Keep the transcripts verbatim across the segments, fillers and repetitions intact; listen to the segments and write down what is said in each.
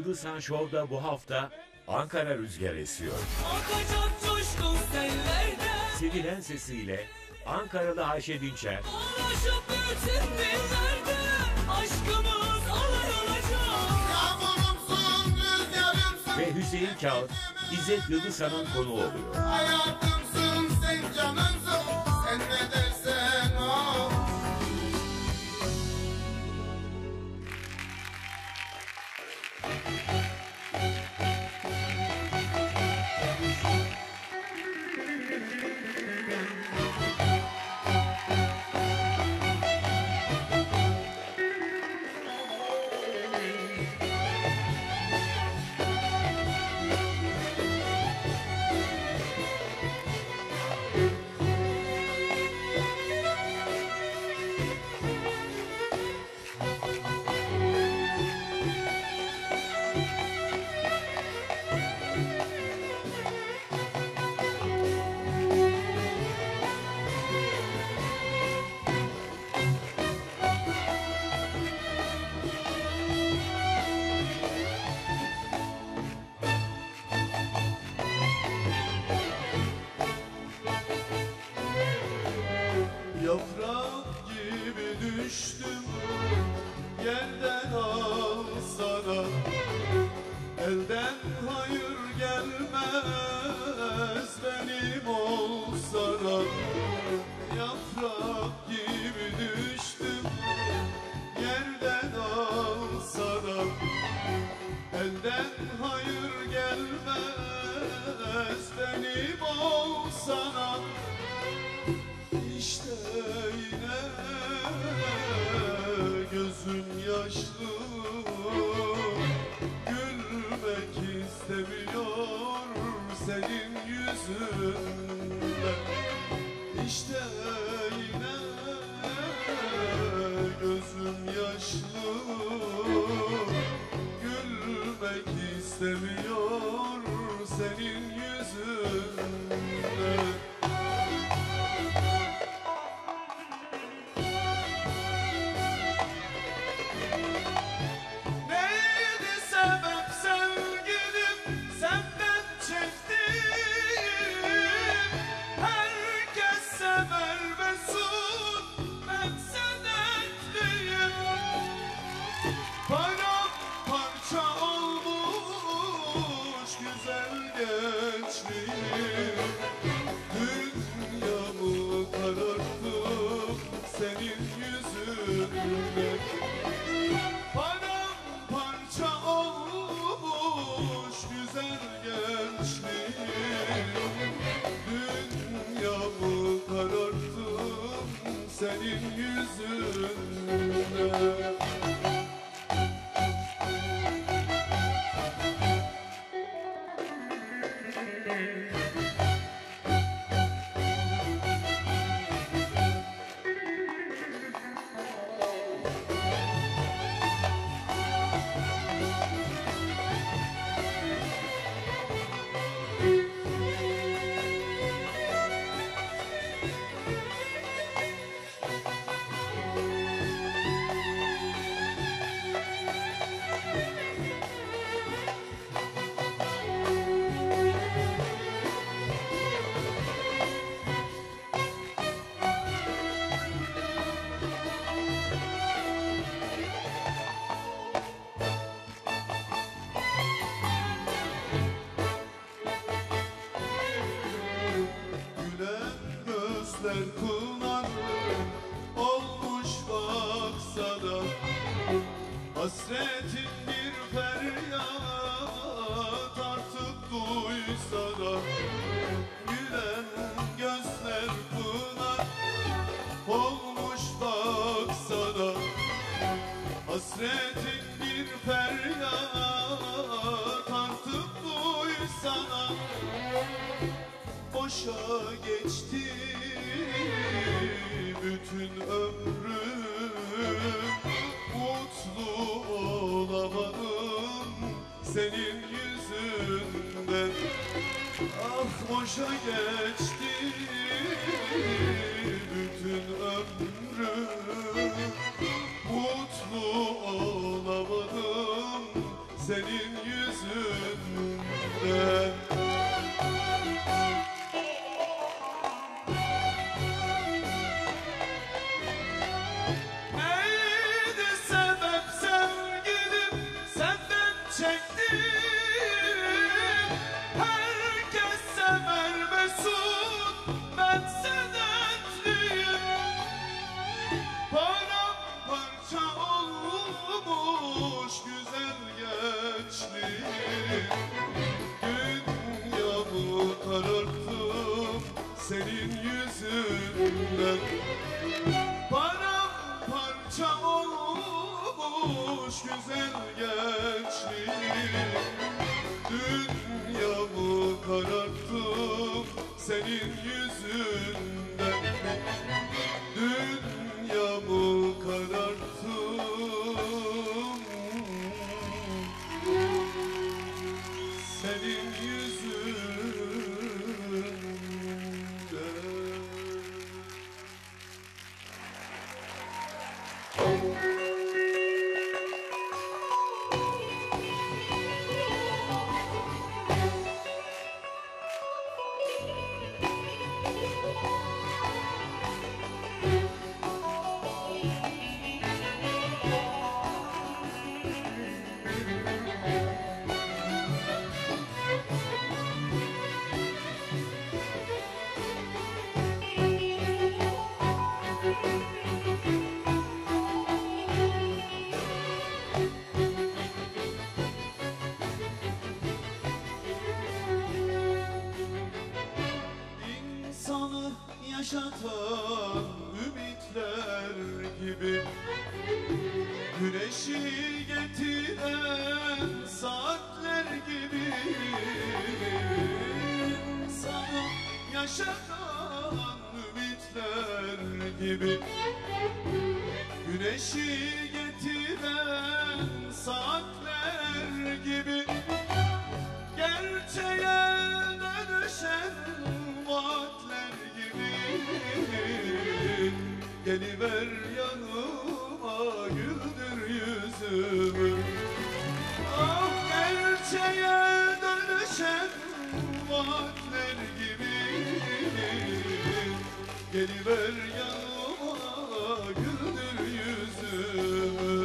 Yıldızhan Show'da bu hafta Ankara rüzgarı esiyor. Akacak coşkun sellerde, Sevilen sesiyle Ankaralı Ayşe Dinçer, dolaşıp bütün dillerde, aşkımız alay olacak. Yağmurumsun, rüzgarımsın, ve Hüseyin Kağıt, İzzet Yıldızhan'ın konuğu oluyor. hayatımsın, sen canımsın, sen ne dersen o. Yaprak gibi düştüm yerden alsana, elden hayır gelmez benim olsana. Yaprak gibi düştüm yerden alsana, elden hayır gelmez benim olsana. İşte yine gözüm yaşlı, gülmek istemiyor senin yüzünden. İşte yine gözüm yaşlı, gülmek istemiyor senin yüzünden. Neydi sebep sevgilim senden çektiğim? Herkes sever mesut, ben sen ettiğim. Paramparça olmuş güzel gençliğim. Dünyamı kararttım senin yüzünden. Paramparça olmuş güzel gençliğim. Dünyamı kararttım senin yüzünden. Gülen gözler pınar olmuş baksana, hasretin bir feryat artık duysana. Gülen gözler pınar olmuş baksana, hasretin bir feryat artık duysana. Boşa geçti bütün ömrüm, mutlu olamam. ümitler gibi. Güneşi getiren saatler gibi. Sana yaşatan ümitler gibi. Güneşi getiren saatler gibi. Gerçeğe dönüşen vaatler gibi. Geliver yanıma güldür yüzümü. Ah, gerçeğe dönüşen vaatler gibi. Geliver yanıma güldür yüzümü.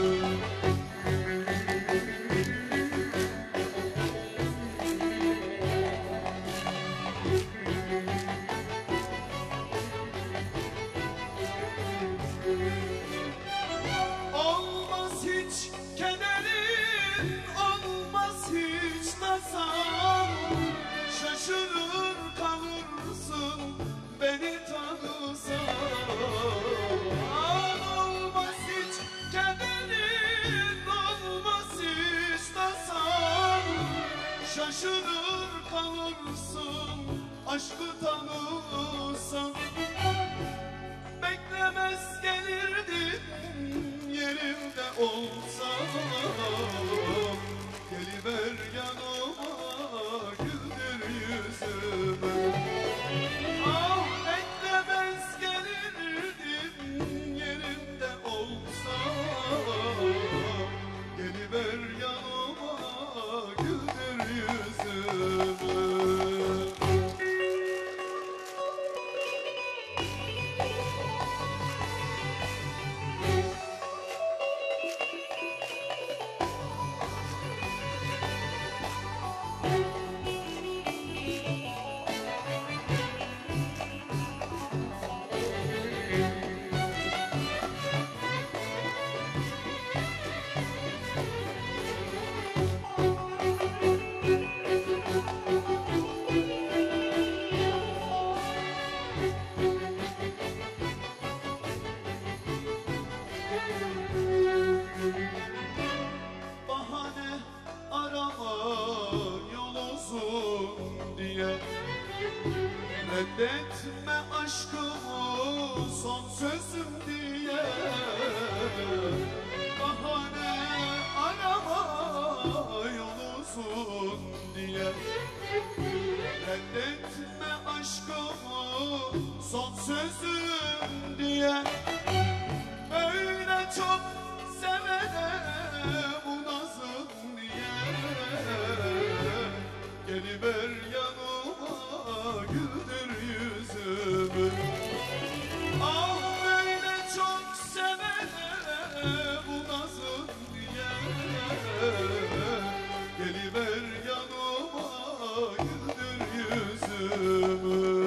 Olmaz hiç kederin, olmaz hiç tasan. Şaşırır kalırsın beni tanısan. Olmaz hiç kederin, olmaz hiç tasan. Şaşırır kalırsın aşkı tanısan. Beklemez gelirdim yerimde olsam. Geliver yanıma güldür yüzümü. Ah, beklemez gelirdim yerimde olsam. Geliver yanıma güldür yüzümü. Bahane arama yol uzun diye. Reddetme aşkımı son sözüm diye. Bahane arama yol uzun diye. Reddetme aşkımı son sözüm diye. Böyle çok sevene bu nazım niye? Geliver yanıma güldür yüzümü. Ah, böyle çok sevene bu nazım niye? Geliver yanıma güldür yüzümü.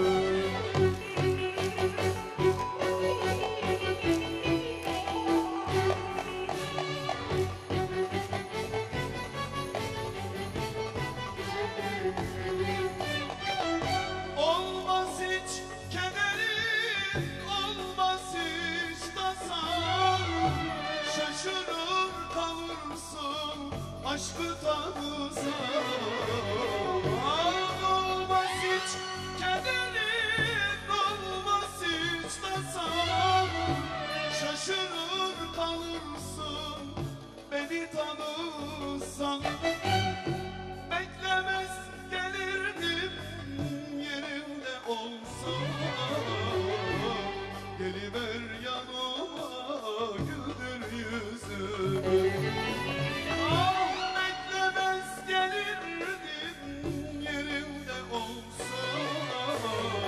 Olmaz hiç kederin, olmaz hiç tasan. Şaşırır kalırsın aşkı tanısan. Olmaz hiç kederin, olmaz hiç tasan. Şaşırır kalırsın beni tanısan. Beklemez gelirdim yerimde olsam. Geliver yanıma güldür yüzümü. Ah, beklemez gelirdim yerimde olsam.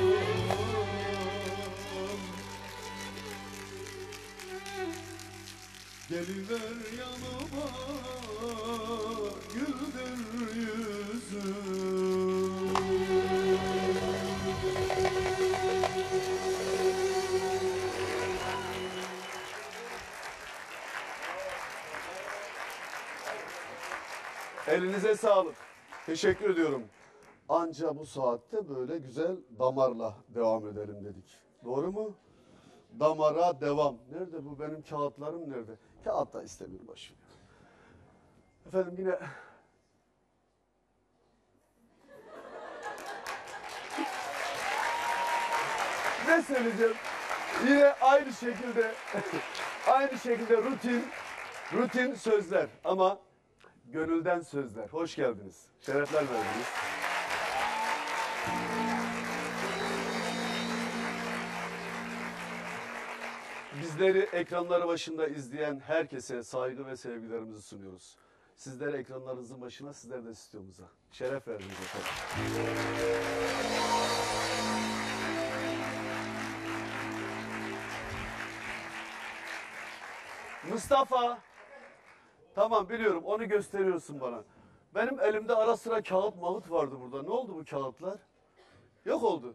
Geliver yanıma güldür yüzümü. Elinize sağlık. Teşekkür ediyorum. Anca bu saatte böyle güzel damarla devam edelim dedik. Doğru mu? Damara devam. Nerede bu? Benim kağıtlarım nerede? Kağıt da istemiyorum, boş ver. Efendim yine... Ne söyleyeceğim? Yine aynı şekilde aynı şekilde rutin rutin sözler ama gönülden sözler. Hoş geldiniz. Şerefler verdiniz. Bizleri ekranları başında izleyen herkese saygı ve sevgilerimizi sunuyoruz. Sizler ekranlarınızın başına, sizler de stüdyomuza. Şeref verdiniz efendim. Mustafa. Tamam biliyorum, onu gösteriyorsun bana. Benim elimde ara sıra kağıt mahut vardı burada. Ne oldu bu kağıtlar? Yok oldu.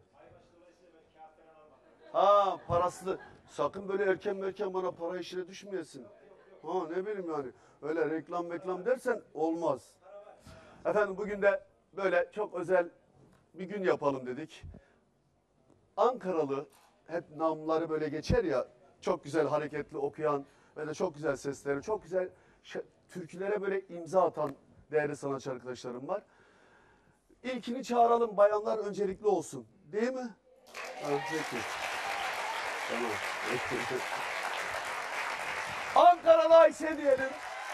Ha parası. Sakın böyle erken erken bana para işine düşmeyesin. Ha ne bileyim yani. Öyle reklam reklam dersen olmaz. Efendim bugün de böyle çok özel bir gün yapalım dedik. Ankaralı, hep namları böyle geçer ya, çok güzel hareketli okuyan ve de çok güzel sesleri, çok güzel türkülere böyle imza atan değerli sanatçı arkadaşlarım var. İlkini çağıralım, bayanlar öncelikli olsun. Değil mi? Ha, peki. Tamam. Ankaralı Ayşe diyelim.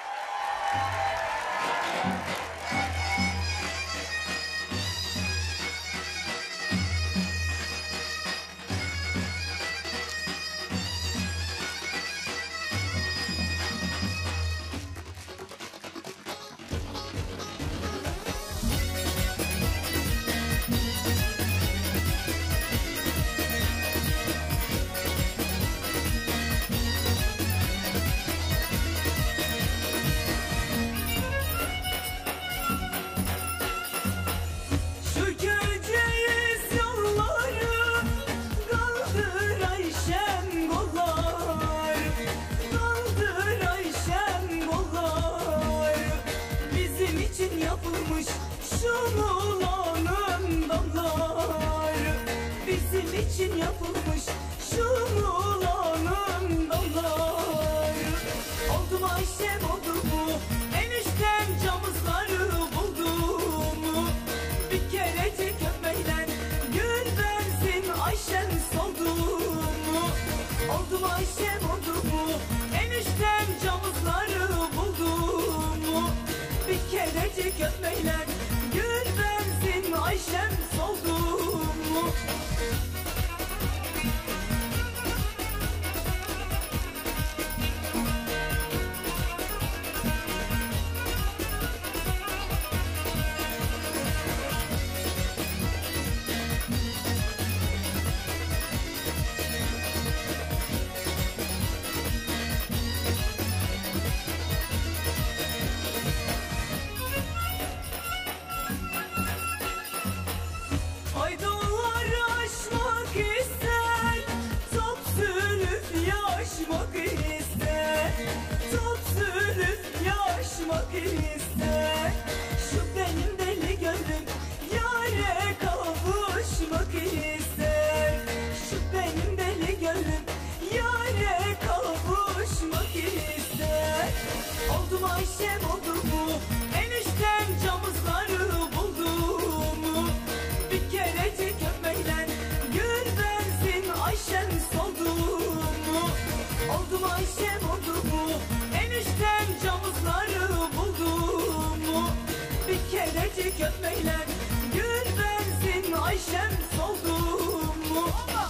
için yapılmış şu muğlanın dalları. Oldu mu Ayşem oldu mu, eniştem camızları buldu mu? Bir kerecik öpmeyle gül versin Ayşem soldu mu? Oldu mu Ayşem oldu mu, eniştem camızları buldu mu? Bir kerecik öpmeyle gül versin Ayşem soldu mu? Ayşem oldu mu, eniştem camızları buldu mu? Bir kerecik öpmeyle gül versin Ayşem soldu mu? Oldu mu Ayşem oldu mu, eniştem camızları buldu mu? Bir kerecik öpmeyle gül versin Ayşem soldu mu?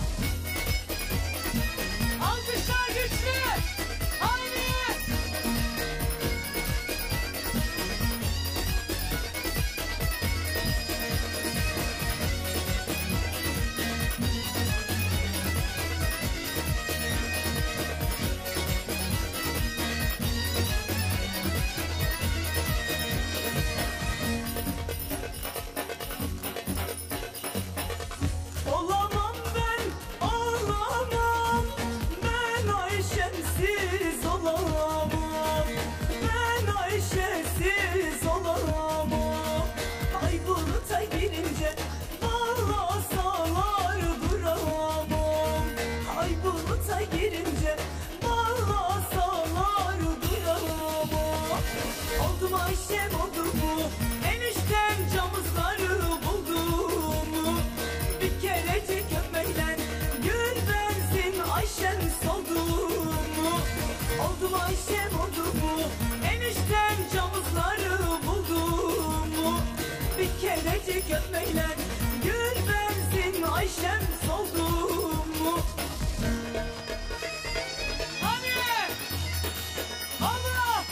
Alkışlar güçlü! Haydi! köpekler gül versin Ayşem soldu mu? Hadi! Allah!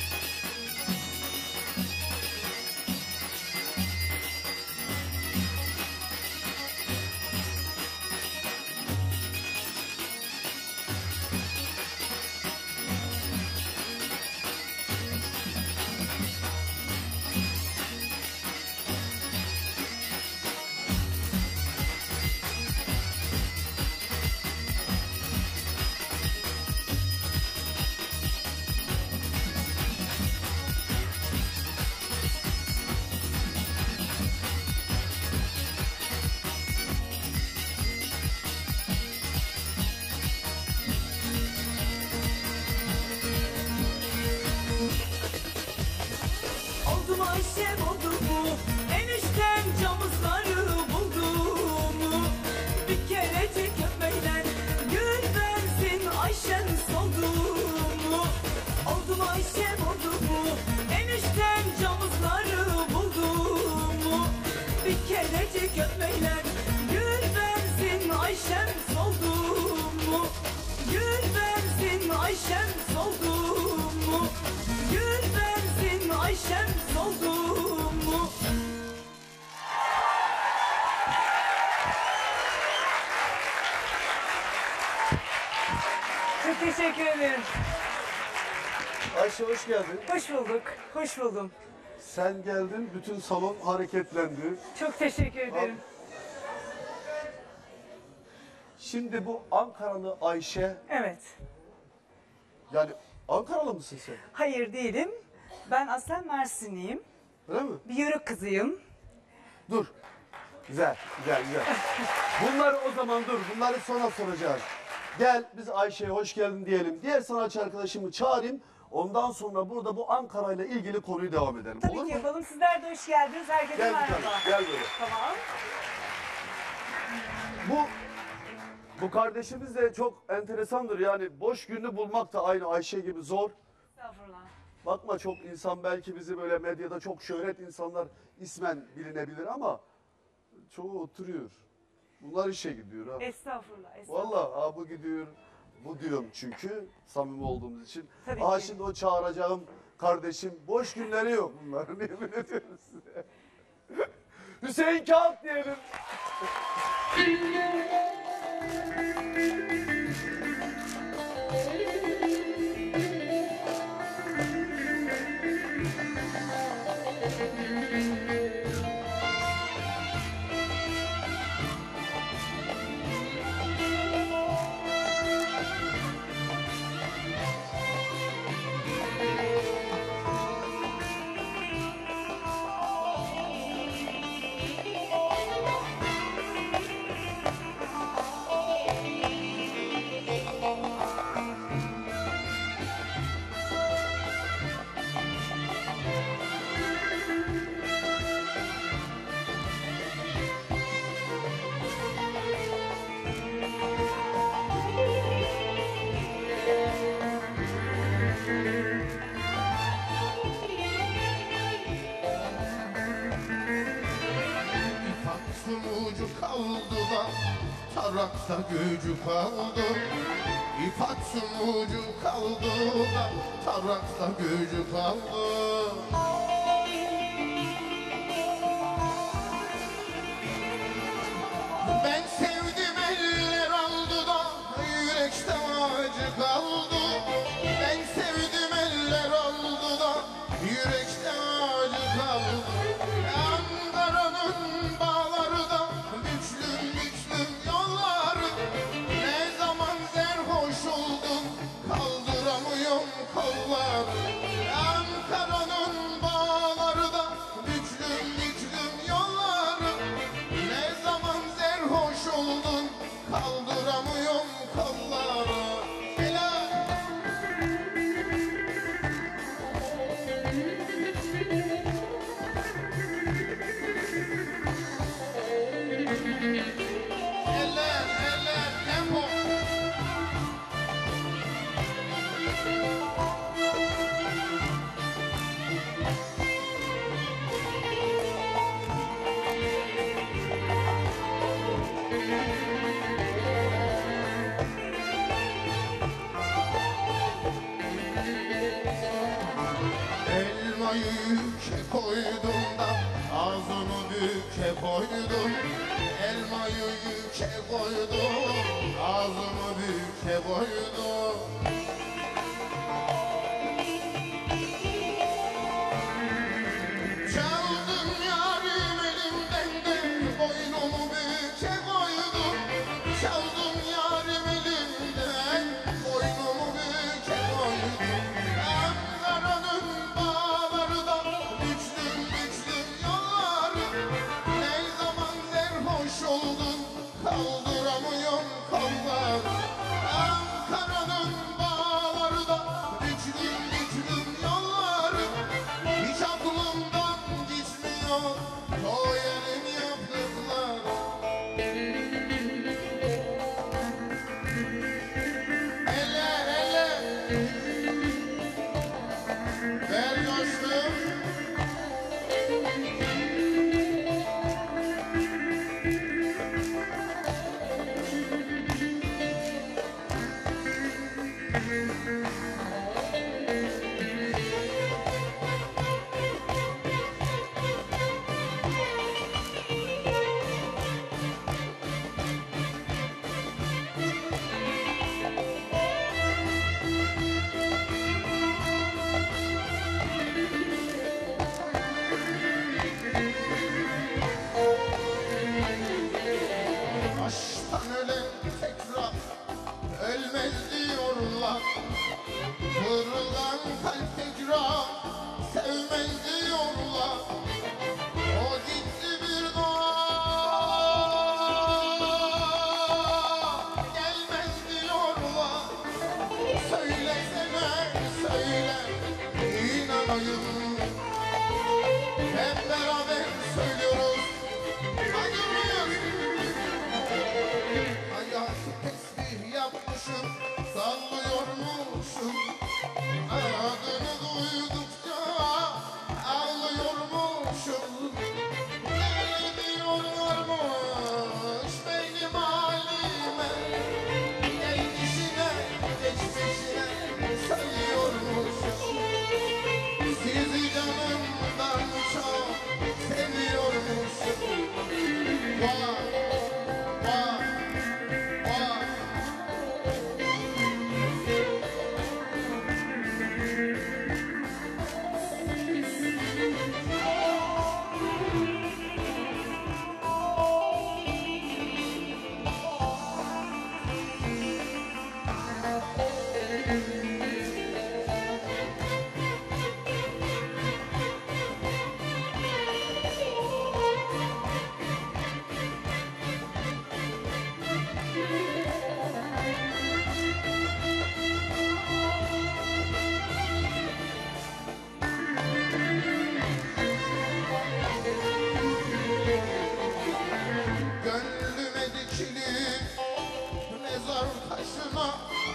Oldu mu Ayşem oldu mu? Eniştem camızları buldu mu? Bir kerecik öpmekten gül versin Ayşem soldu mu? Oldu mu Ayşem oldu mu? Eniştem camızları buldu mu? Bir kerecik öpmekten gül versin Ayşem soldu mu? Gül versin Ayşem soldu mu? Gül versin Ayşem soldu mu? Çok teşekkür ederim. Ayşe hoş geldin. Hoş bulduk. Hoş buldum. Sen geldin, bütün salon hareketlendi. Çok teşekkür ederim. Şimdi bu Ankaralı Ayşe, Evet. yani Ankaralı mısın sen? Hayır değilim. Ben aslen Mersinliyim. Öyle mi? Bir yörük kızıyım. Dur. Güzel, güzel, güzel. Bunları o zaman dur, bunları sonra soracağız. Gel biz Ayşe'ye hoş geldin diyelim. Diğer sanatçı arkadaşımı çağırayım. Ondan sonra burada bu Ankara ile ilgili konuyu devam edelim. Tabii Olur ki mu? yapalım. Sizler de hoş geldiniz. Herkese Gel bir merhaba. tane, gel böyle. Tamam. Bu bu kardeşimiz de çok enteresandır. Yani boş günü bulmak da aynı Ayşe gibi zor. Estağfurullah. Bakma çok insan belki bizi böyle medyada çok şöhret insanlar ismen bilinebilir ama çoğu oturuyor. Bunlar işe gidiyor ha. Estağfurullah. Estağfurullah. Vallahi ha bu gidiyor. Bu diyorum çünkü samimi olduğumuz için. Tabii Aha ki. şimdi o çağıracağım kardeşim boş günleri yok bunların yemin ediyorum size. Hüseyin Kağıt diyelim. Ucu kaldı da tarakta gücü kaldı. İp atsın ucu kaldı da tarakta gücü kaldı. Ben sevdim eller aldı da yürekte acı kaldı. Ben sevdim eller aldı da yürekte acı kaldı. Ankara'nın bağları da güçlüm güçlüm yolları. Ne zaman serhoş oldum kaldıramıyorum kolları. Ankara'nın Elmayı yüke koydum da ağzımı büke koydum. Elmayı yüke koydum, ağzımı büke koydum. Çaldım yarim elimden de boynumu büke koydum. Çaldım yarim elimden boynumu büke koydum. Ankara'nın bağları da güçlüm güçlüm yolları. Ne zaman serhoş oldun kaldıramıyorum kolları. Ankara'nın bağları da güçlüm güçlüm yolları. Hiç aklımdan gitmiyor o yerin yaptıkları. Hele hele ver coştum. Aşktan ölen tekrar ölmez diyorlar. Kırılan kalp tekrar sevmez diyorlar. O gitti bir daha gelmez diyorlar. Söylesene söyle inanayım. Hep beraber söylüyoruz. Hayatı tesbih yapmışım, sallıyormuşum. Adını duydukça ağlıyormuşum. Ne diyorlarmış benim halime. Gelmişine geçmişine sayıyormuşum. Sizi canımdan çok seviyormuşum. Vay, vay, vay. Gönlüme dikili mezar taşına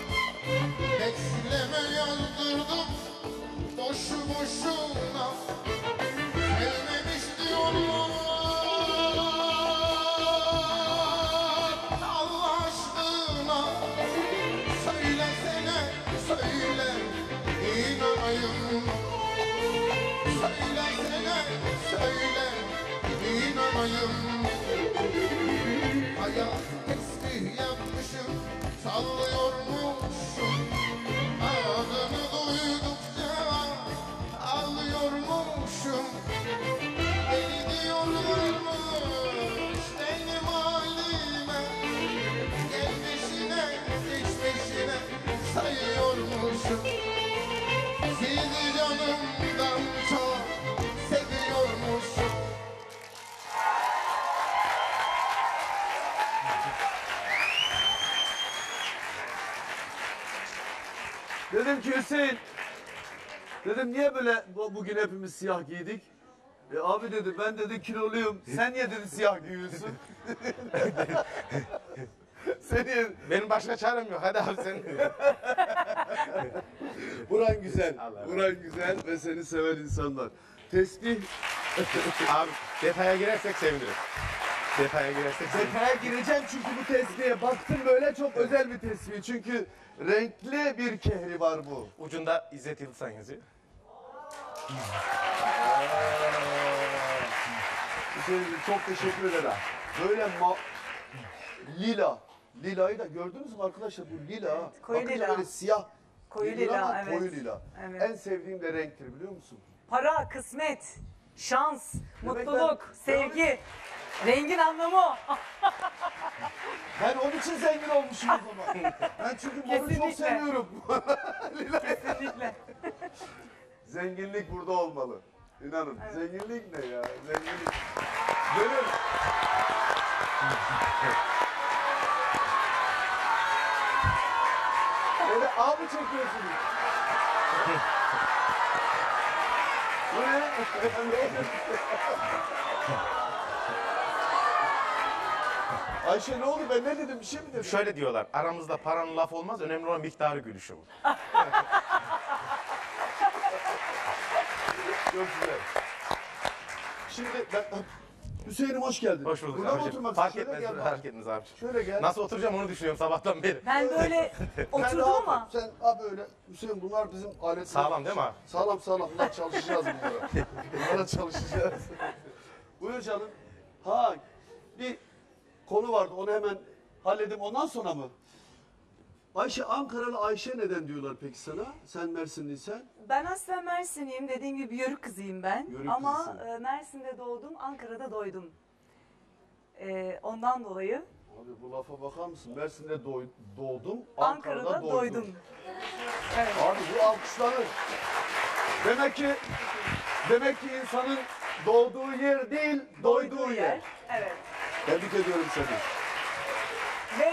bekleme yazdırdım boşu boşuna. Sevmemiş diyorlar Allah aşkına. Söylesene söyle inanayım. Söylesene söyle inanayım. Hayatı tesbih yapmışım, sallıyormuşum. Adını duydukça ağlıyormuşum. Beni diyorlarmış benim halime. Gelmişine geçmişine sayıyormuşum. Sizi canımdan çok seviyormuşum. Dedim ki Hüseyin, dedim niye böyle bu- bugün hepimiz siyah giydik? E abi dedi ben dedi kiloluyum. Sen niye dedi siyah giyiyorsun? Sen niye? Benim başka çarem yok. Hadi abi sen. Buran güzel. Buran güzel ve seni seven insanlar. Tesbih. Abi detaya girersek seviniriz. Detaya girersek seviniriz. Detaya gireceğim çünkü bu tesbihe baktım böyle çok özel bir tesbih. Çünkü renkli bir kehri var bu. Ucunda İzzet Yıldızhan yazıyor. Hüseyin'cim çok teşekkür ederim. Böyle ma lila. Lilayı da gördünüz mü arkadaşlar? Bu lila. Evet, koyu Bakınca lila. böyle siyah. Koyu Bir lila, ama evet. Koyu lila. Evet. En sevdiğim de renktir biliyor musun? Para, kısmet, şans, Demek mutluluk, ben- sevgi. Rengin anlamı o. Ben onun için zengin olmuşum o zaman. Ben çünkü moru çok Kesinlikle. seviyorum. Kesinlikle. Zenginlik burada olmalı. İnanın. Zenginlik ne ya? Zenginlik. Gönül. Böyle ağ mı çekiyorsunuz? Bu ne? Ayşe ne oldu? Ben ne dedim? Bir şey mi dedim? Şöyle diyorlar, aramızda paranın laf olmaz, önemli olan miktarı gülüşü bu. Çok güzel. Şimdi ben... Hüseyin'im hoş geldin. Hoş bulduk Burada mı abicim. oturmak Fark istiyorsun? etmez, Şöyle gel fark bak. etmez abicim. Şöyle gel. Nasıl oturacağım onu düşünüyorum sabahtan beri. Ben böyle Sen oturdum rahat ol. ama Sen ha böyle. Hüseyin bunlar bizim aletler. Sağlam değil mi abi? Sağlam sağlam. Bunlar çalışacağız bunlara. Bunlara çalışacağız. Buyur canım. Ha bir konu vardı onu hemen halledim ondan sonra mı? Ayşe Ankaralı Ayşe neden diyorlar peki sana? Sen Mersinliysen. ben aslında Mersinliyim. Dediğim gibi Yörük kızıyım ben. Yörük ama kızısın. e, Mersin'de doğdum, Ankara'da doydum. E, ondan dolayı Abi bu lafa bakar mısın? Mersin'de doy- doğdum, Ankara'da, Ankara'da, doydum. doydum. Evet. Abi bu alkışlanır. Demek ki demek ki insanın doğduğu yer değil, doyduğu yer. Evet. Tebrik ediyorum seni. Ve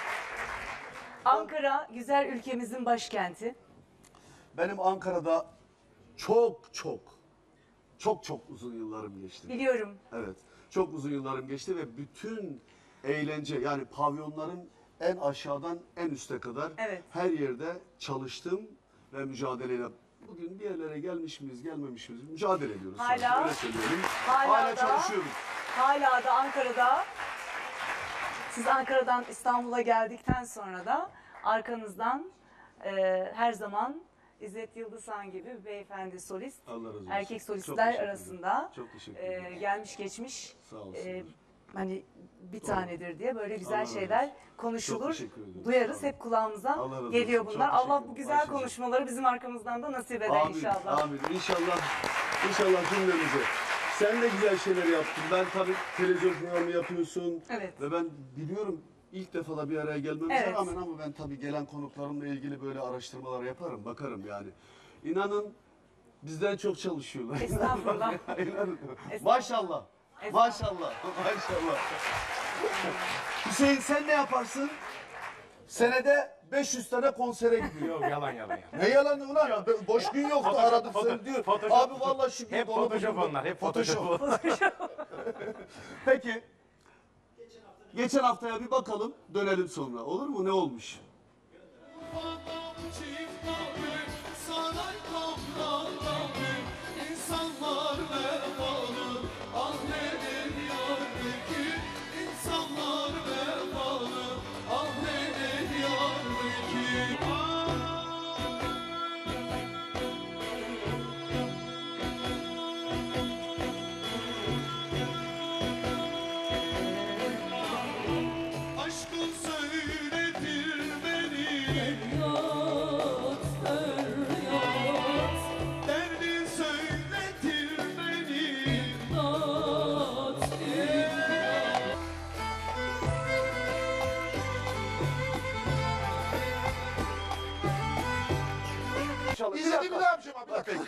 Ankara güzel ülkemizin başkenti. Benim Ankara'da çok çok çok çok uzun yıllarım geçti. Biliyorum. Evet. Çok uzun yıllarım geçti ve bütün eğlence yani pavyonların en aşağıdan en üste kadar Evet. her yerde çalıştım ve mücadeleyle bugün bir yerlere gelmiş miyiz, gelmemiş miyiz mücadele ediyoruz. Hala- sadece, öyle söylüyorum. hala Hala da- çalışıyoruz. Hala da Ankara'da, siz Ankara'dan İstanbul'a geldikten sonra da arkanızdan e, her zaman İzzet Yıldızhan gibi bir beyefendi solist, Allah razı olsun. erkek Çok solistler teşekkür ederim. arasında Çok teşekkür e, ederim. gelmiş geçmiş Sağ olsun. e, hani bir tanedir diye böyle Allah güzel razı şeyler olsun. Çok konuşulur, teşekkür ederim. Sağ duyarız, olun. hep kulağımıza Allah razı geliyor olsun. Çok bunlar. teşekkür Allah ederim bu güzel Ayşe'cim. konuşmaları bizim arkamızdan da nasip eder Amin, inşallah. amin. İnşallah, inşallah cümlemize. Sen de güzel şeyler yaptın. Ben tabii televizyon programı yapıyorsun. Evet. Ve ben biliyorum ilk defa da bir araya gelmemize Evet. rağmen ama ben tabii gelen konuklarımla ilgili böyle araştırmalar yaparım, bakarım yani. İnanın bizden çok çalışıyorlar. Estağfurullah. İnanın. Estağfurullah. Maşallah. Maşallah. Maşallah. Hüseyin sen ne yaparsın? Senede beş yüz tane konsere gidiyor. Yok yalan yalan ya. Ne yalanı ulan ya? Ben- Boş gün yoktu Photoshop, aradım photo- seni diyor. Photoshop. Abi vallahi şu gün Hep dolu Photoshop bugün- onlar, hep Photoshop. Peki. Geçen haftaya bir bakalım, dönelim sonra. Olur mu? Ne olmuş? Saray toprağları, insanlar vefalı, ah nedir yardaki, insanlar vefalı, ah nedir yardaki. Aşkın söyletir beni, derdin söyletir beni. İnşallah. İzlediğimi ne yapacağım abla peki?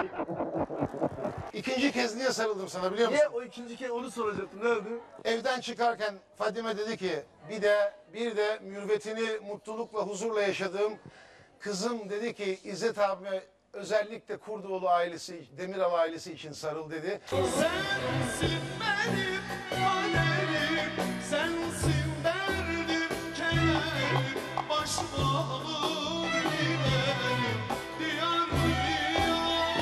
İkinci kez niye sarıldım sana biliyor musun? Niye o ikinci kez onu soracaktım. Nerede? Evden çıkarken Fadime dedi ki bir de bir de mürvetini mutlulukla huzurla yaşadığım kızım dedi ki İzzet abime özellikle Kurdoğlu ailesi, Demiral ailesi için sarıl dedi. Sensin benim kaderim, sensin derdim, kederim, baş bağım giderim, diyar diyar.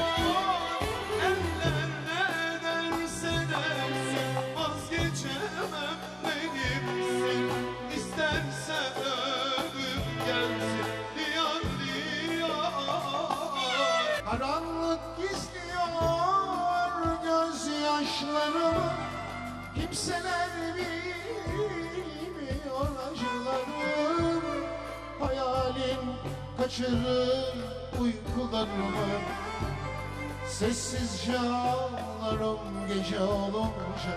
Eller ne derse dersin, vazgeçemem benimsin, isterse ömür gelsin, diyar diyar. Karanlık gizli kaçırır uykularımı. Sessizce ağlarım gece olunca.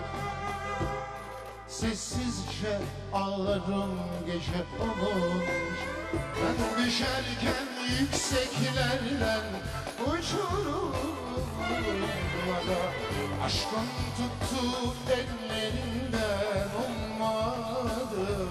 Sessizce ağlarım gece olunca. Ben düşerken yükseklerden uçurumlara aşkın tuttu ellerinden olmadı.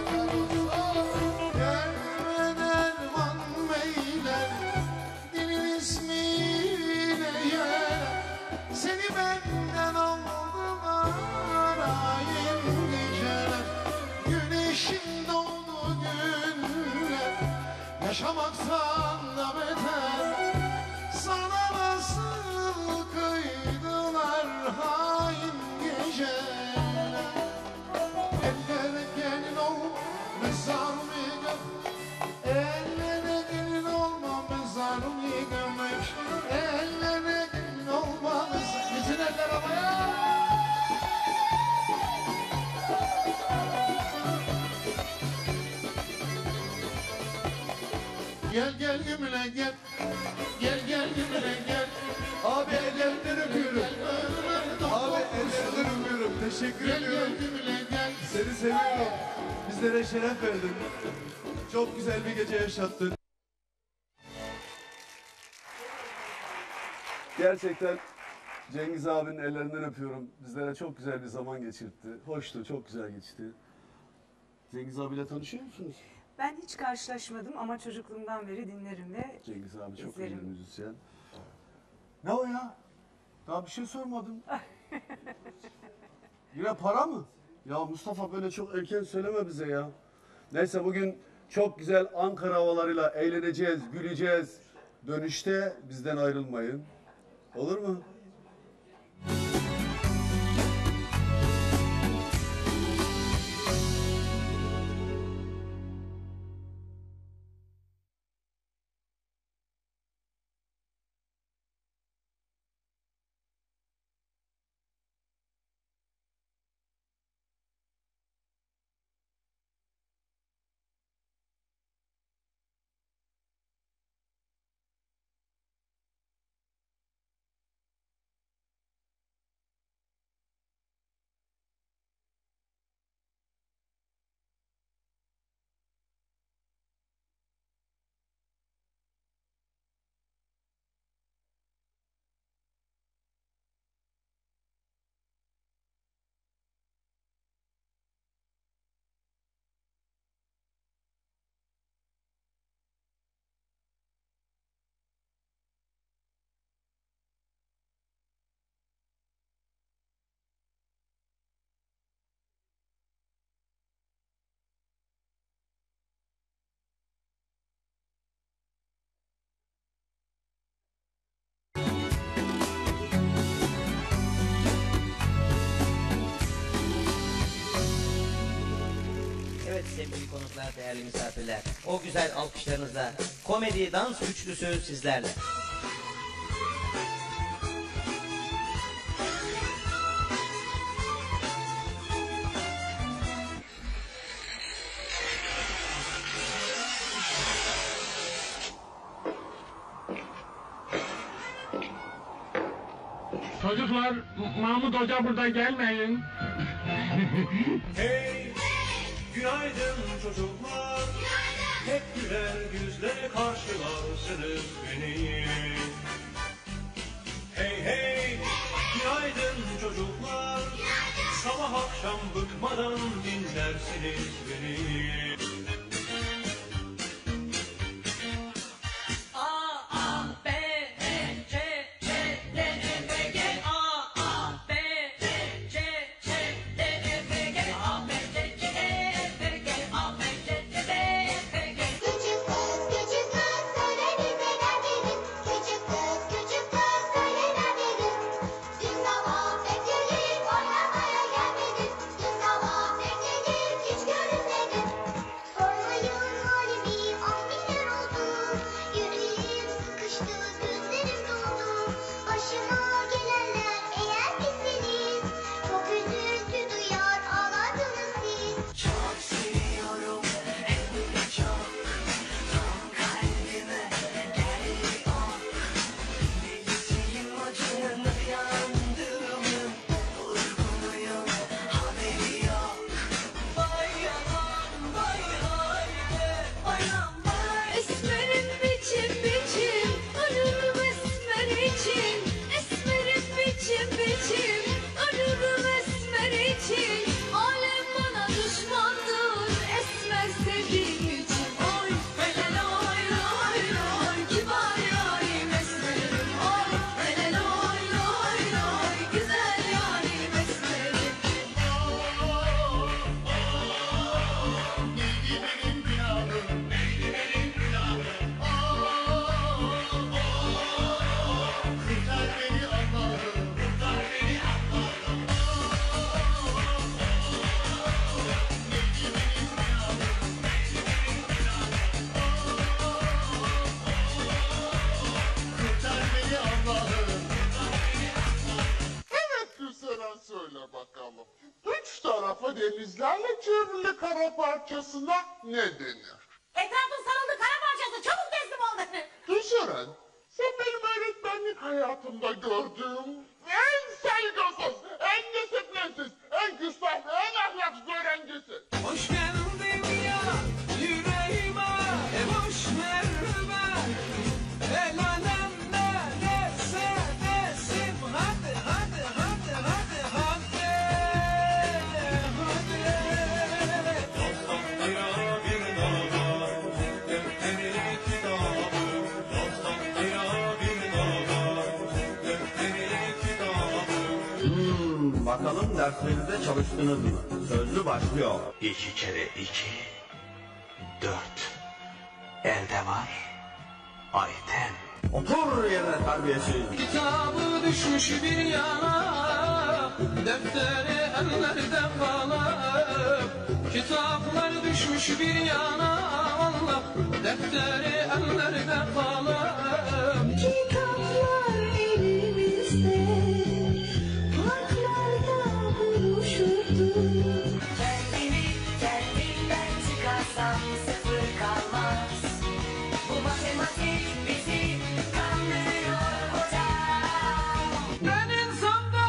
Gelme derman meyler dilin ismiyle yer. Seni benden aldılar hain geceler. Güneşin doğduğu günler yaşamaktan da beter. Sana nasıl kıydılar hain geceler. Ellere gelin ol mezarımı göm. Ellere gelin olma mezarımı gömek. Ellere gelin olma mezarımı. Bütün eller havaya. Gel gel gümüle gel. Gel gel gümüle gel. Abi ellerinden öpüyorum. Abi ellerinden öpüyorum. Teşekkür Gel ediyorum. gel gümüle gel. Seni seviyorum. Bizlere şeref verdin. Çok güzel bir gece yaşattın. Gerçekten Cengiz abinin ellerinden öpüyorum. Bizlere çok güzel bir zaman geçirtti. Hoştu, çok güzel geçti. Cengiz abiyle tanışıyor musunuz? Ben hiç karşılaşmadım ama çocukluğumdan beri dinlerim ve Cengiz abi çok İzlerim. iyi bir müzisyen. Ne o ya? Daha bir şey sormadım. Yine para mı? Ya Mustafa böyle çok erken söyleme bize ya. Neyse bugün çok güzel Ankara havalarıyla eğleneceğiz, güleceğiz. Dönüşte bizden ayrılmayın. Olur mu? Evet sevgili konuklar, değerli misafirler, o güzel alkışlarınızla komedi dans üçlüsü sizlerle. Çocuklar, M- Mahmut Hoca burada gelmeyin. Hey, günaydın çocuklar. Hep güler yüzle karşılarsınız beni. Hey hey, günaydın çocuklar. Sabah akşam bıkmadan dinlersiniz beni. Dün sabah bekledik, oynamaya gelmedin. Dün sabah bekledik, hiç görünmedin. Denizlerle çevrili kara parçasına ne denir? Etrafın sarıldı kara parçası çabuk teslim ol beni. Gülşeren, sen benim öğretmenlik hayatımda gördüğüm en saygısız, en disiplinsiz, en küstah ve en ahlaksız öğrencisin. Hoş geldin ya yüreğime, e boş merhaba. El alem ne derse desin, hadi hadi hadi hadi hadi. Tahtaya bir dağda defteri kitabı, tahtaya bir dağda defteri kitabı. Hmm, bakalım derslerinizde çalıştınız mı? Sözlü başlıyor. İki kere iki, dört. Elde var, Ayten. Otur yerine terbiyesiz. Kitabı düşmüş bir yana, defteri ellerden kalıp. Kitaplar düşmüş bir yana, Allah, defteri ellerden kalıp. Kitaplar elimizde, parklarda buluşurdu. Kendini kendinden çıkarsam sıfır kalmaz. Bu matematik bizi kandırıyor hocam. Ben insanda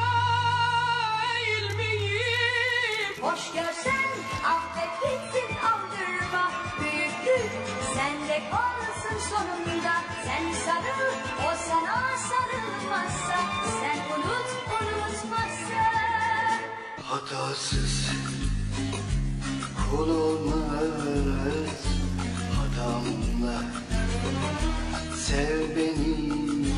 eğilmeyim. Hoş görsen affet gitsin aldırma. Büyüklük sende kalsın sonunda. Sen sarıl o sana sarılmazsa. Sen unut unutmazsa. Hatasız kul olmaz, hatamla sev beni.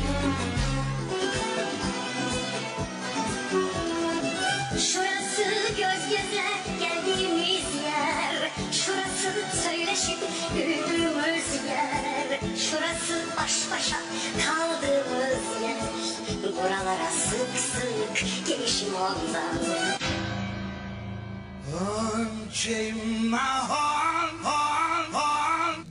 Şurası göz göze geldiğimiz yer. Şurası söyleşip yürüdüğümüz yer. Şurası baş başa kaldığımız yer. Buralara sık sık gelişim ondan. Unchain my heart, heart, heart.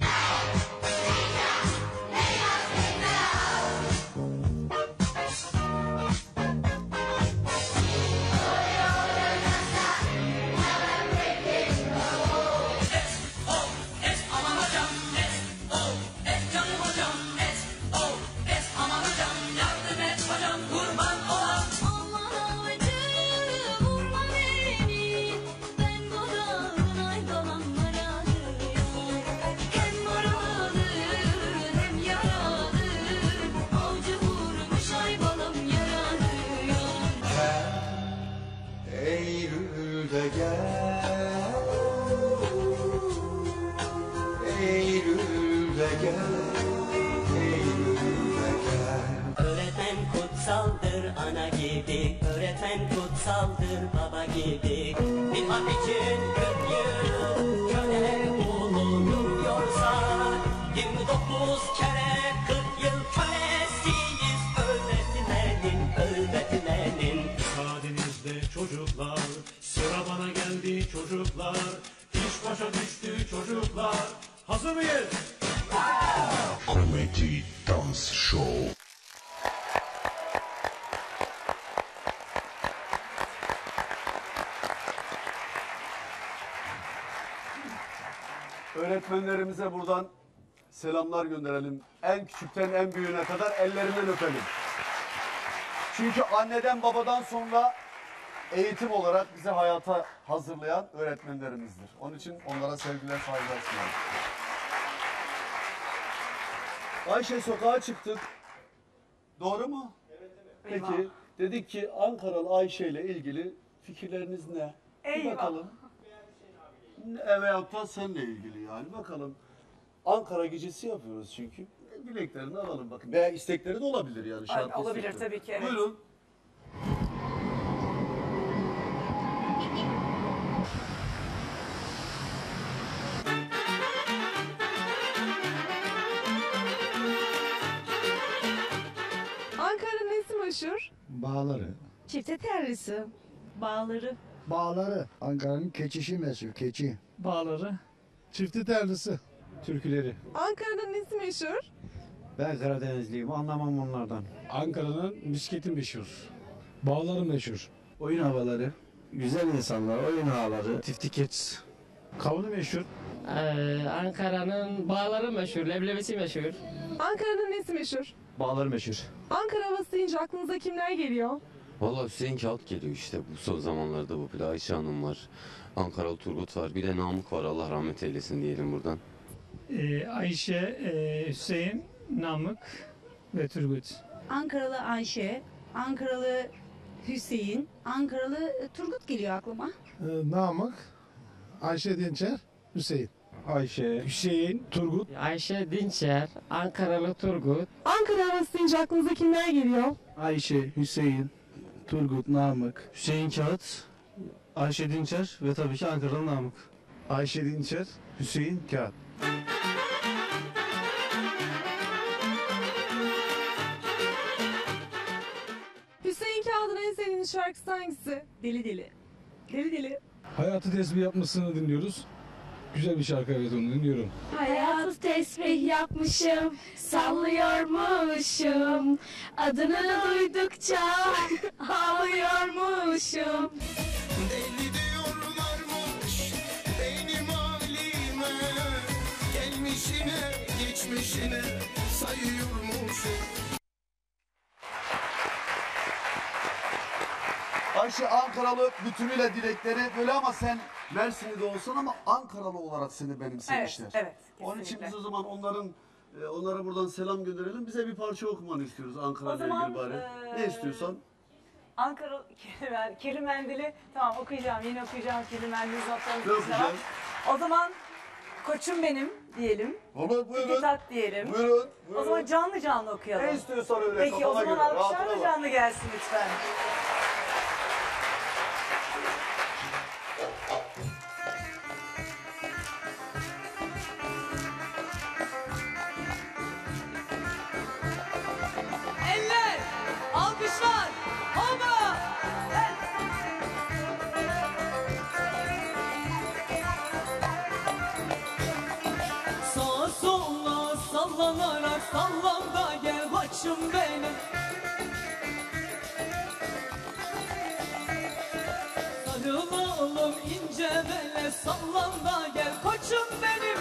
Aman avcı vurma beni. Ben bu dağın aydalanlara arıyorum. Hem maralı hem yaralı. Avcı vurmuş ay balım yaranıyor. Eylül'de gel, Eylül'de gel, Eylül'de gel. Öğretmen kutsaldır ana gibi, öğretmen kutsaldır baba gibi. Bir hak için kırk yıl köle bulunuyorsa, yirmi dokuz kere kırk yıl kölesiyiz öğretmenin, öğretmenin. Müsaadenizle çocuklar, sıra bana geldi çocuklar. İş başa düştü çocuklar. Hazır mıyız? Komedi Dans Show. Öğretmenlerimize buradan selamlar gönderelim. En küçükten en büyüğüne kadar ellerinden öpelim. Çünkü anneden babadan sonra eğitim olarak bizi hayata hazırlayan öğretmenlerimizdir. Onun için onlara sevgiler, saygılar sunarım. Ayşe, sokağa çıktık. Doğru mu? Evet, evet. Peki, dedik ki Ankaralı Ayşe ile ilgili fikirleriniz ne? Bir Eyvah. bakalım. Ne veyahut da seninle ilgili yani. Bakalım. Ankara gecesi yapıyoruz çünkü. Dileklerini alalım bakın. Veya istekleri de olabilir yani. Şarkı Olabilir istekleri. tabii ki, evet. Buyurun. Ankara'nın nesi meşhur? Bağları. Çifte terrisi. Bağları. Bağları. Ankara'nın keçişi meşhur, keçi. Bağları. Çifti terlisi. Türküleri. Ankara'nın nesi meşhur? Ben Karadenizliyim, anlamam onlardan. Ankara'nın bisikleti meşhur. Bağları meşhur. Oyun havaları. Güzel insanlar, oyun ağları, tiftikets. Kavunu meşhur. Ee, Ankara'nın bağları meşhur, leblebisi meşhur. Ankara'nın nesi meşhur? Bağları meşhur. Ankara havası deyince aklınıza kimler geliyor? Valla Hüseyin Kağıt geliyor işte bu son zamanlarda bu bile Ayşe Hanım var. Ankaralı Turgut var. Bir de Namık var. Allah rahmet eylesin diyelim buradan. Ee, Ayşe, e, Hüseyin, Namık ve Turgut. Ankaralı Ayşe, Ankaralı Hüseyin, Ankaralı Turgut geliyor aklıma. Namık, Ayşe Dinçer, Hüseyin. Ayşe, Hüseyin, Turgut. Ayşe Dinçer, Ankaralı Turgut. Ankara havası deyince aklınıza kimler geliyor? Ayşe, Hüseyin, Turgut, Namık. Hüseyin Kağıt, Ayşe Dinçer ve tabii ki Ankaralı Namık. Ayşe Dinçer, Hüseyin Kağıt. Hüseyin Kağıt'ın en sevdiğiniz şarkısı hangisi? Deli Deli. Deli Deli. Hayatı tesbih yapmasını dinliyoruz. Güzel bir şarkı, evet, onu dinliyorum. Hayatı tesbih yapmışım, sallıyormuşum. Adını duydukça ağlıyormuşum. Deli diyorlarmış benim halime, gelmişine geçmişine sayıyormuşum. Ayşe Ankaralı bütünüyle dilekleri böyle ama sen Mersinli de olsan ama Ankaralı olarak seni benimsemişler. Evet, evet. Onun için kesinlikle. biz o zaman onların e, onlara buradan selam gönderelim. Bize bir parça okumanı istiyoruz O Ankara'yla zaman ilgili bari. eee, Ne istiyorsan. Ankara Kirli- Kirli Mendili tamam okuyacağım, yine okuyacağım Kirli Mendili Ne notlarınızı. okuyacağız? O zaman koçum benim diyelim. Olur, buyurun. Tiki tak diyelim. Buyurun, O buyurun. zaman canlı canlı okuyalım. Ne istiyorsan öyle, Peki o kafana zaman göre, alkışlar rahatına da bak. canlı gelsin lütfen. Eller, alkışlar, hava. Sağa sola sallanarak sallan da gel koçum benim. Sarılalım ince bele sallan da gel koçum benim.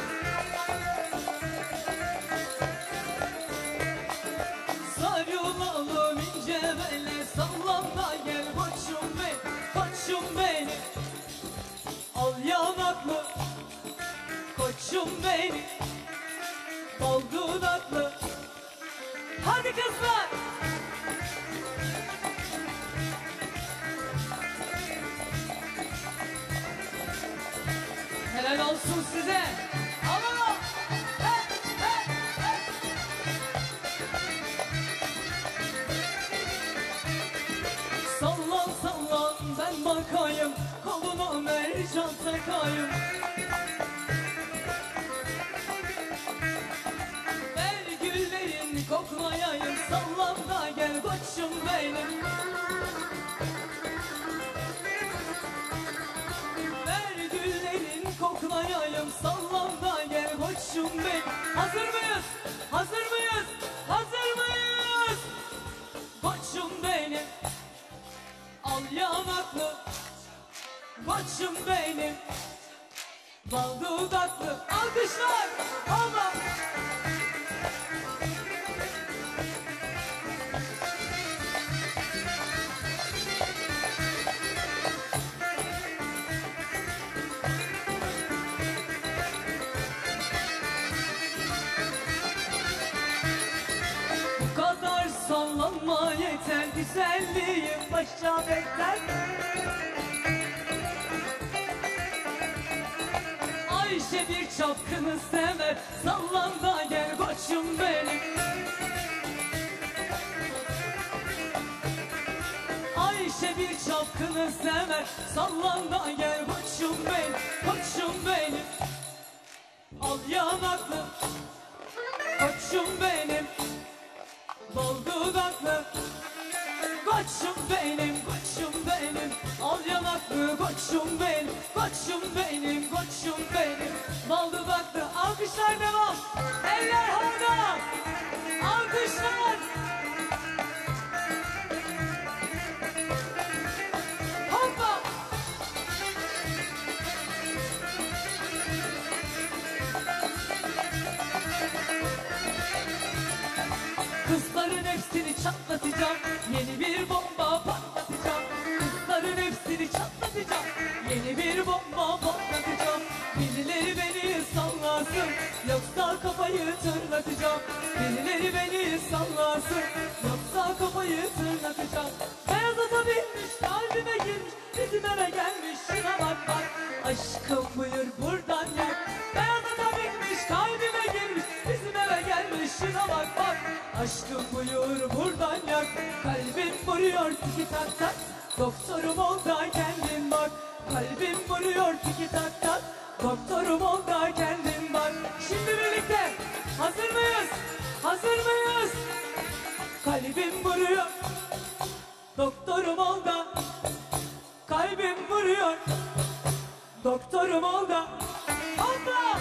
Sarılalım ince bele sallan da gel koçum benim, koçum benim. Al yanaklı koçum benim, bal dudaklı. Hadi kızlar. Helal olsun size. Ama sallan sallan ben bakayım, koluna mercan takayım. Ver güllerin koklayayım, sallan da gel koçum benim. Ver güllerin koklayayım, sallan da gel koçum benim. Hazır mıyız? Hazır mıyız? Hazır mıyız? Koçum benim, al yanaklı koçum benim, bal dudaklı. Alkışlar, Allah. Bu kadar sallanma yeter, güzelliğim başa bekler. Ayşe bir çapkını sever, sallan da gel koçum benim. Ayşe bir çapkını sever, sallan da gel koçum benim, koçum benim. Al yanaklı koçum benim, bal dudaklı koçum benim, koçum benim. Al yanaklı koçum benim, koçum benim, koçum benim. Bal dudaklı. Alkışlar devam. Eller havada. Alkışlar. Hoppa. patlatacağım. Yeni bir bomba patlatacağım. Kızların hepsini çatlatacağım. Yeni bir bomba patlatacağım. Birileri beni sallasın, yoksa kafayı tırlatacağım. Birileri beni sallasın, yoksa kafayı tırlatacağım. Beyaz ata binmiş, kalbime girmiş, bizim eve gelmiş. Şuna bak bak, aşkım buyur buradan gel. Beyaz ata binmiş, kalbime girmiş, bizim eve gelmiş. Şuna bak bak, aşkım buyur buradan yak. Kalbim vuruyor tiki tak tak, doktorum ol da kendin bak. Kalbim vuruyor tiki tak tak, doktorum ol da kendin bak. Şimdi birlikte, hazır mıyız? Hazır mıyız? Kalbim vuruyor, doktorum ol da. Kalbim vuruyor, doktorum ol da. Allah!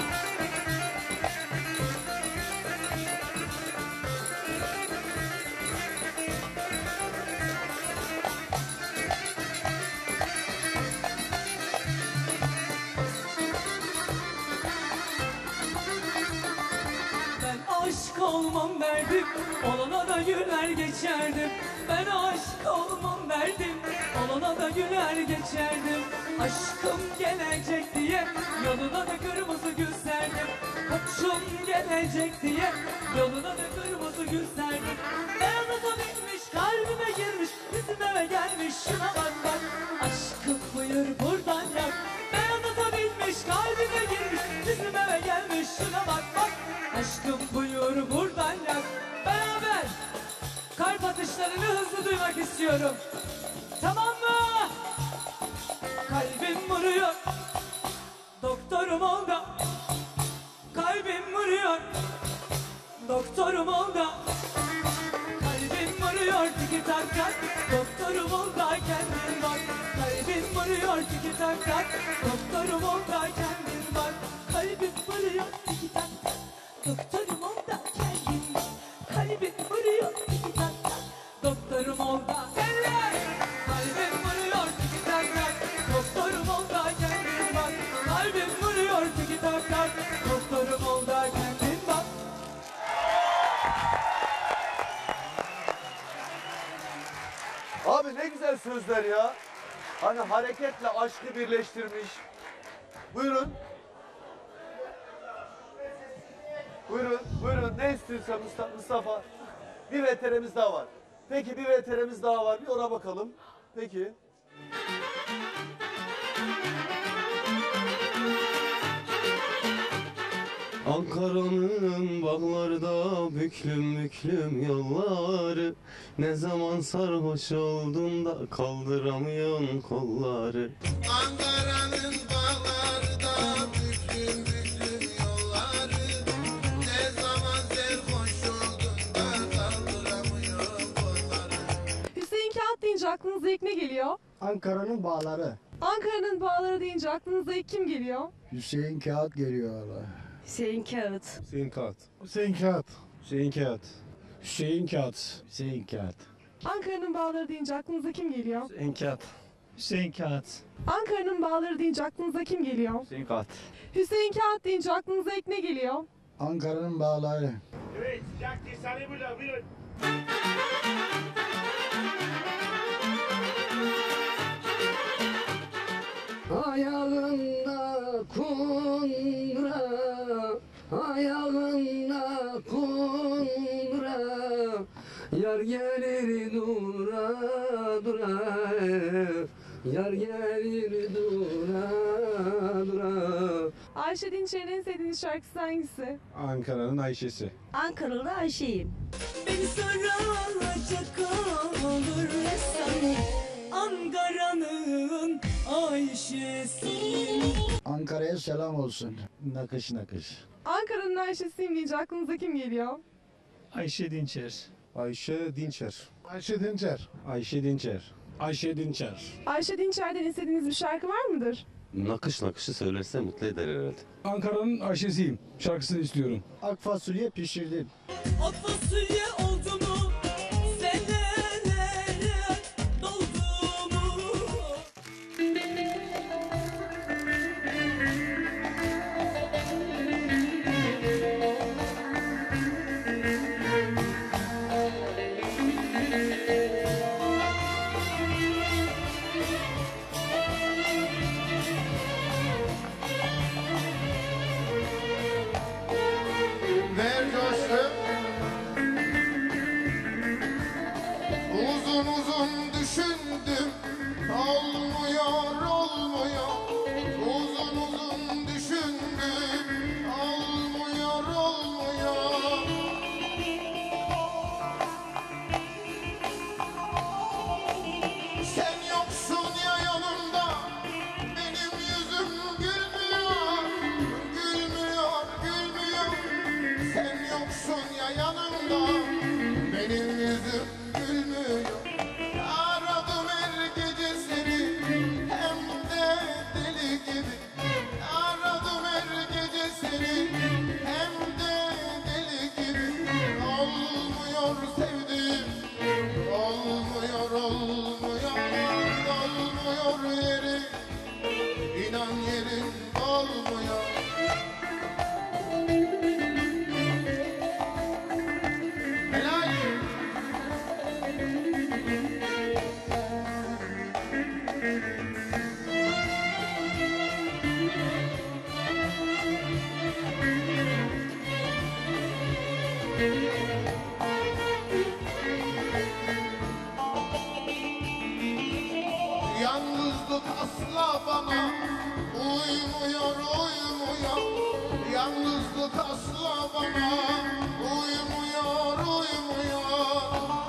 Aşk olmam derdim, olana da güler geçerdim. Ben aşk olmam derdim, olana da güler geçerdim. Aşkım gelecek diye yoluna da kırmızı gül serdim. Koçum gelecek diye yoluna da kırmızı gül serdim. Beyaz ata binmiş, kalbime girmiş, bizim eve gelmiş. Şuna bak bak, aşkım buyur buradan yak. Beyaz ata binmiş, kalbime girmiş, bizim eve gelmiş. Şuna bak bak, aşkım buyur buradan yak. Beraber kalp atışlarını hızlı duymak istiyorum. Tamam mı? Kalbim vuruyor, doktorum ol da. Kalbim vuruyor, doktorum ol da. Kalbim vuruyor tiki tak tak, doktorum ol da kendin bak. Kalbim vuruyor tiki tak tak, doktorum ol da kendin bak. Kalbim vuruyor tiki tak tak, doktorum ol da kendin bak. Kalbim vuruyor tiki tak tak, doktorum ol da. Eller! Kalbim vuruyor tiki tak tak, doktorum ol da kendin bak. Kalbim vuruyor tiki tak tak, doktorum ol da kendin bak. Abi ne güzel sözler ya. Hani hareketle aşkı birleştirmiş. Buyurun. Buyurun, buyurun. Ne istiyorsan Mustafa, Mustafa. Bir V T R'miz daha var. Peki bir V T R'miz daha var. Bir ona bakalım. Peki. Ankara'nın bağlarda büklüm büklüm yolları. Ne zaman sarhoş oldun da kaldıramıyorsun kolları. Ankara'nın bağlarda büklüm büklüm yolları. Ne zaman serhoş oldun da kaldıramıyorum kolları. Hüseyin Kağıt deyince aklınıza ilk ne geliyor? Ankara'nın bağları. Ankara'nın bağları deyince aklınıza ilk kim geliyor? Hüseyin Kağıt geliyor valla. Hüseyin Kağıt. Hüseyin Kağıt. Hüseyin Kağıt. Hüseyin Kağıt. Hüseyin Kağıt. Hüseyin Kağıt. Ankara'nın bağları deyince aklınıza kim geliyor? Hüseyin Kağıt. Hüseyin Kağıt. Ankara'nın bağları deyince aklınıza kim geliyor? Hüseyin Kağıt. Hüseyin Kağıt deyince aklınıza ilk ne geliyor? Ankara'nın bağları. Evet, sıcak değil, saniye burada, buyurun. Ayağında kundura, ayağında kundura, yar gelir dura dura, yar gelir dura dura. Ayşe Dinçer'in en sevdiğiniz şarkısı hangisi? Ankara'nın Ayşe'si. Ankaralı Ayşe'yim. Beni saracak olursan Ankara'nın Ayşe'si. Ankara'ya selam olsun. Nakış nakış. Ankara'nın Ayşe'siyim deyince aklınıza kim geliyor? Ayşe Dinçer. Ayşe Dinçer. Ayşe Dinçer. Ayşe Dinçer. Ayşe Dinçer. Ayşe Dinçer'den istediğiniz bir şarkı var mıdır? Nakış nakışı söylerse mutlu eder herhalde. Ankara'nın Ayşe'siyim. Şarkısını istiyorum. Ak fasulye pişirdim. Ak fasulye oldu mu? Senelere doldu mu? Yalnızlık asla bana uymuyor, uymuyor. Yalnızlık asla bana uymuyor, uymuyor.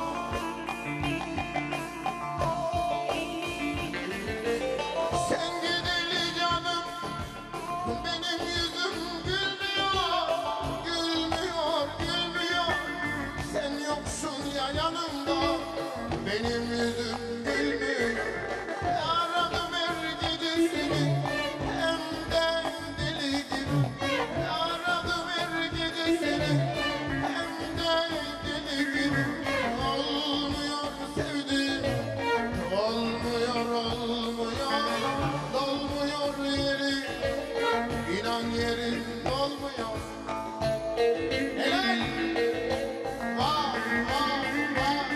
Sen gideli canım, benim yüzüm gülmüyor, gülmüyor, gülmüyor. Sen yoksun ya yanımda, benim yüzüm gülmüyor. Aradım her gece seni, hem de deli gibi. Aradım her gece seni, hem de deli gibi. Olmuyor sevdiğim, olmuyor, olmuyor. Dolmuyor yeri, inan yerin dolmuyor. Helal! Vah, vah, vah.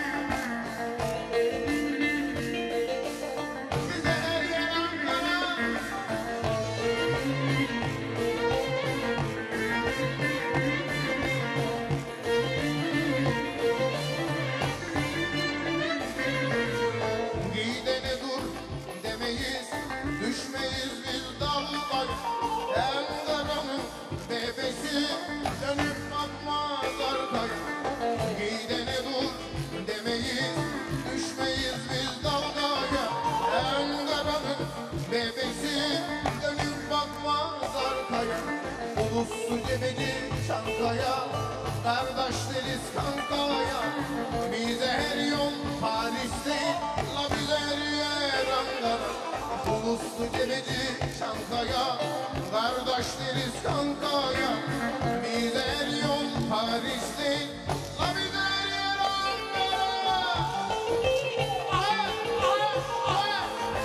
Size her yer Ankara. Gidene dur demeyiz, düşmeyiz biz dallar. Ankara'nın bebesi dönüp bakmaz arkaya. Gidene dur demeyiz, düşmeyiz biz dalgaya. Ankara'nın bebesi dönüp bakmaz arkaya. Uluslu cebeci Çankaya, kardeş deriz kankaya. Bize her yol Paris değil, la bize her yer Ankara. Uluslu cebeci Çankaya, kardeş deriz kankaya. Bize her yol Paris değil, la bize her yer Ankara. Ay, ay, ay.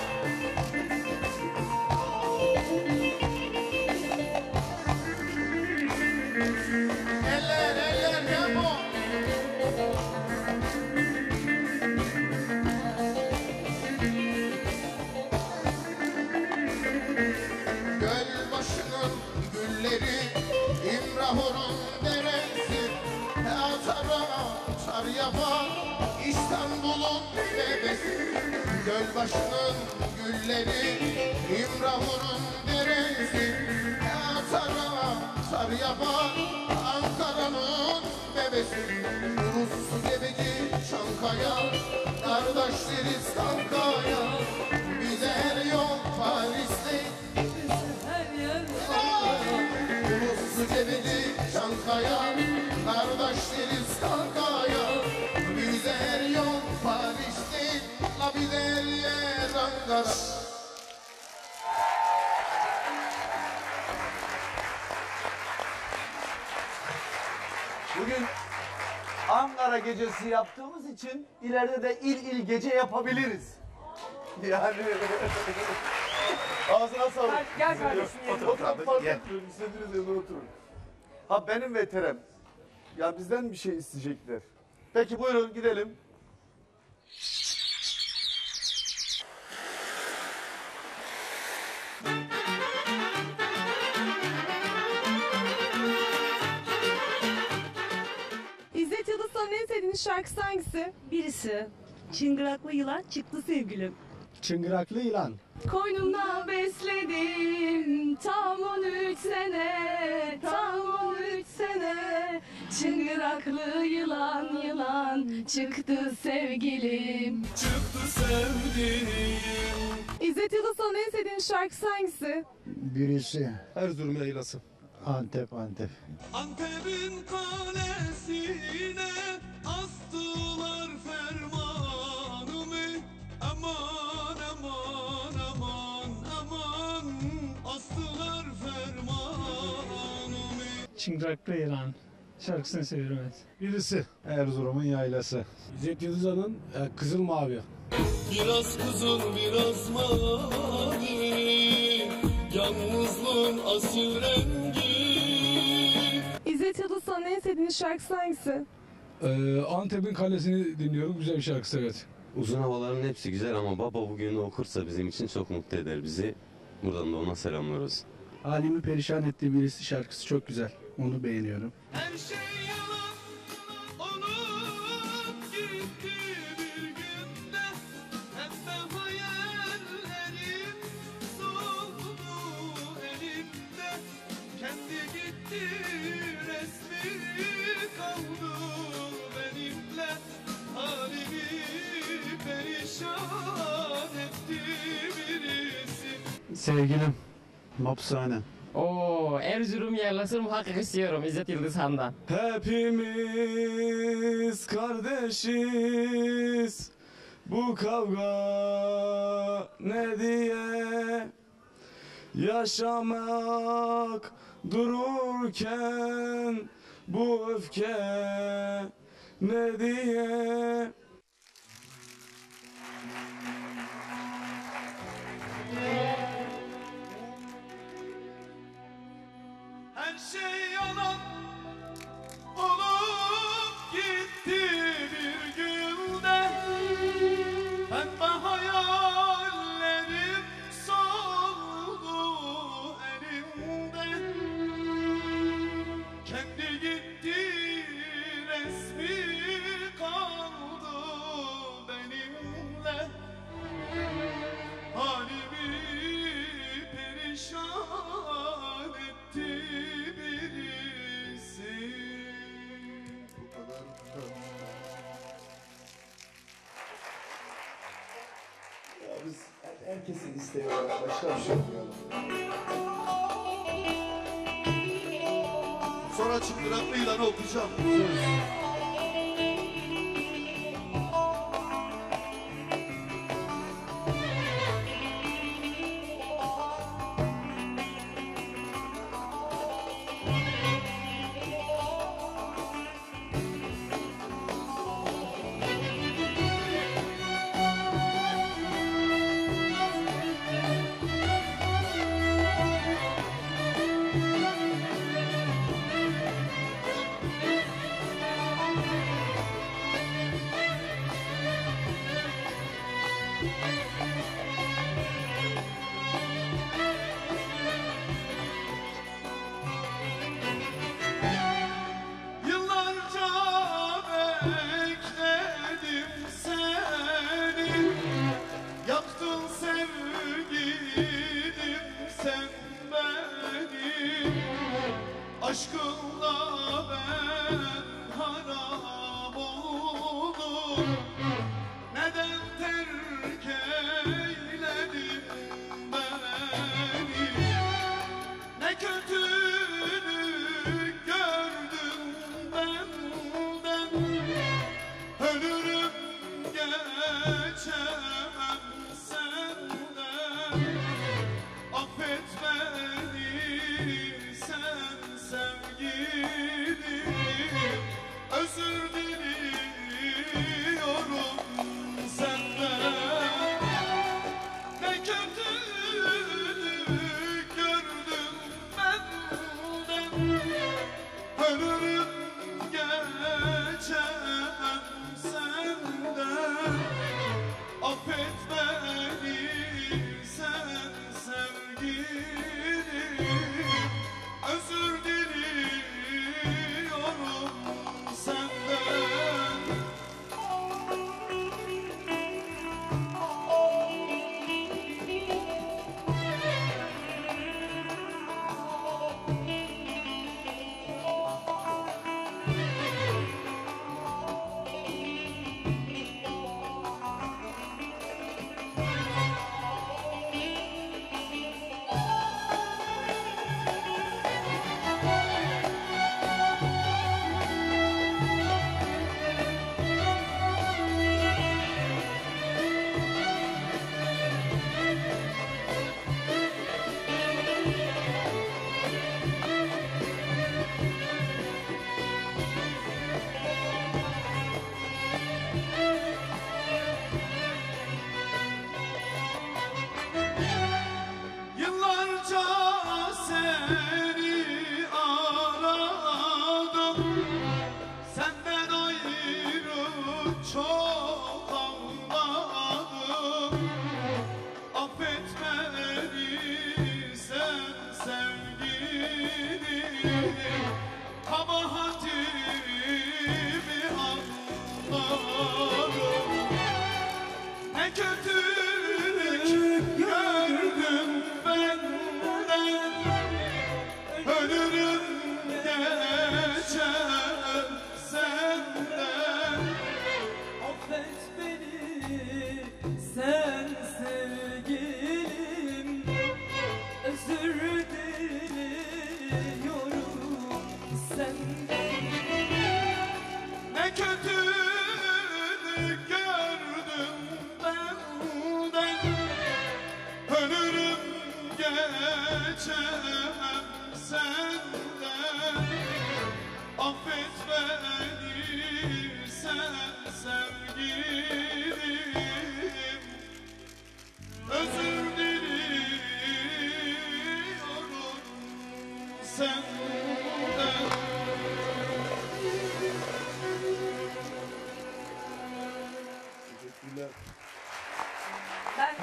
Eller, eller, tempo. Gölbaşının gülleri, İmrahur'un deresi. Atara atar yapar İstanbul'un bebesi. Gölbaşının gülleri, İmrahur'un deresi. Atara atar yapar Ankara'nın bebesi. Uluslu cebeci Çankaya, kardeş deriz kankaya. Bize her yol Paris'te, Her yer uluslu cebeci Çankaya, kardeş deriz kankaya. Bize her yol Paris'te, la bize her yer Ankara. Bugün Ankara gecesi yaptığımız için ileride de il il gece yapabiliriz. Yani ağzına sağlık. Gel kardeşim, Otur, otur, otur, fark etmiyor. İstediğiniz yerde oturun. Ha benim veterem. Ya bizden bir şey isteyecekler. Peki buyurun gidelim. İzzet Yıldız'ın en sevdiğiniz şarkısı hangisi? Birisi çıngıraklı yılan çıktı sevgilim. Çıngıraklı yılan. Koynumda besledim tam on üç sene, tam on üç sene. Çıngıraklı yılan yılan çıktı sevgilim. Çıktı sevdiğim. İzzet Yıldız'ın en sevdiğiniz şarkısı hangisi? Birisi Erzurum yaylası. Antep Antep. Antep'in kalesine astılar fermanımı. Aman aman aman aman astılar fermanımı. Çıngıraklı yılan. Şarkısını seviyorum evet. Birisi Erzurum'un yaylası. İzzet Yıldızan'ın e, Kızıl Mavi. Biraz kızıl biraz mavi, yalnızlığın asil rengi. İzzet Yıldız'ın en sevdiğiniz şarkısı hangisi? Ee, Antep'in kalesini dinliyorum. Güzel bir şarkısı evet. Uzun havaların hepsi güzel ama baba bugün okursa bizim için çok mutlu eder bizi. Buradan da ona selamlar olsun. Halimi perişan ettiği birisi şarkısı çok güzel. Onu beğeniyorum. Her şey yalan, Sevgilim. Mapsane. Oo, Erzurum yerlesin muhakkak istiyorum İzzet Yıldız Han'dan. Hepimiz kardeşiz. Bu kavga ne diye? Yaşamak dururken bu öfke ne diye? Her şey yalan olup gitti bir günde. Pembe hayallerim soldu elimde. Kendi gitti resmi kaldı benimle. Halimi perişan etti birisi. Bu kadar. Ya biz herkesin isteği var. Başka bir şey yok yani. Sonra çıngıraklı ilanı okuyacağım.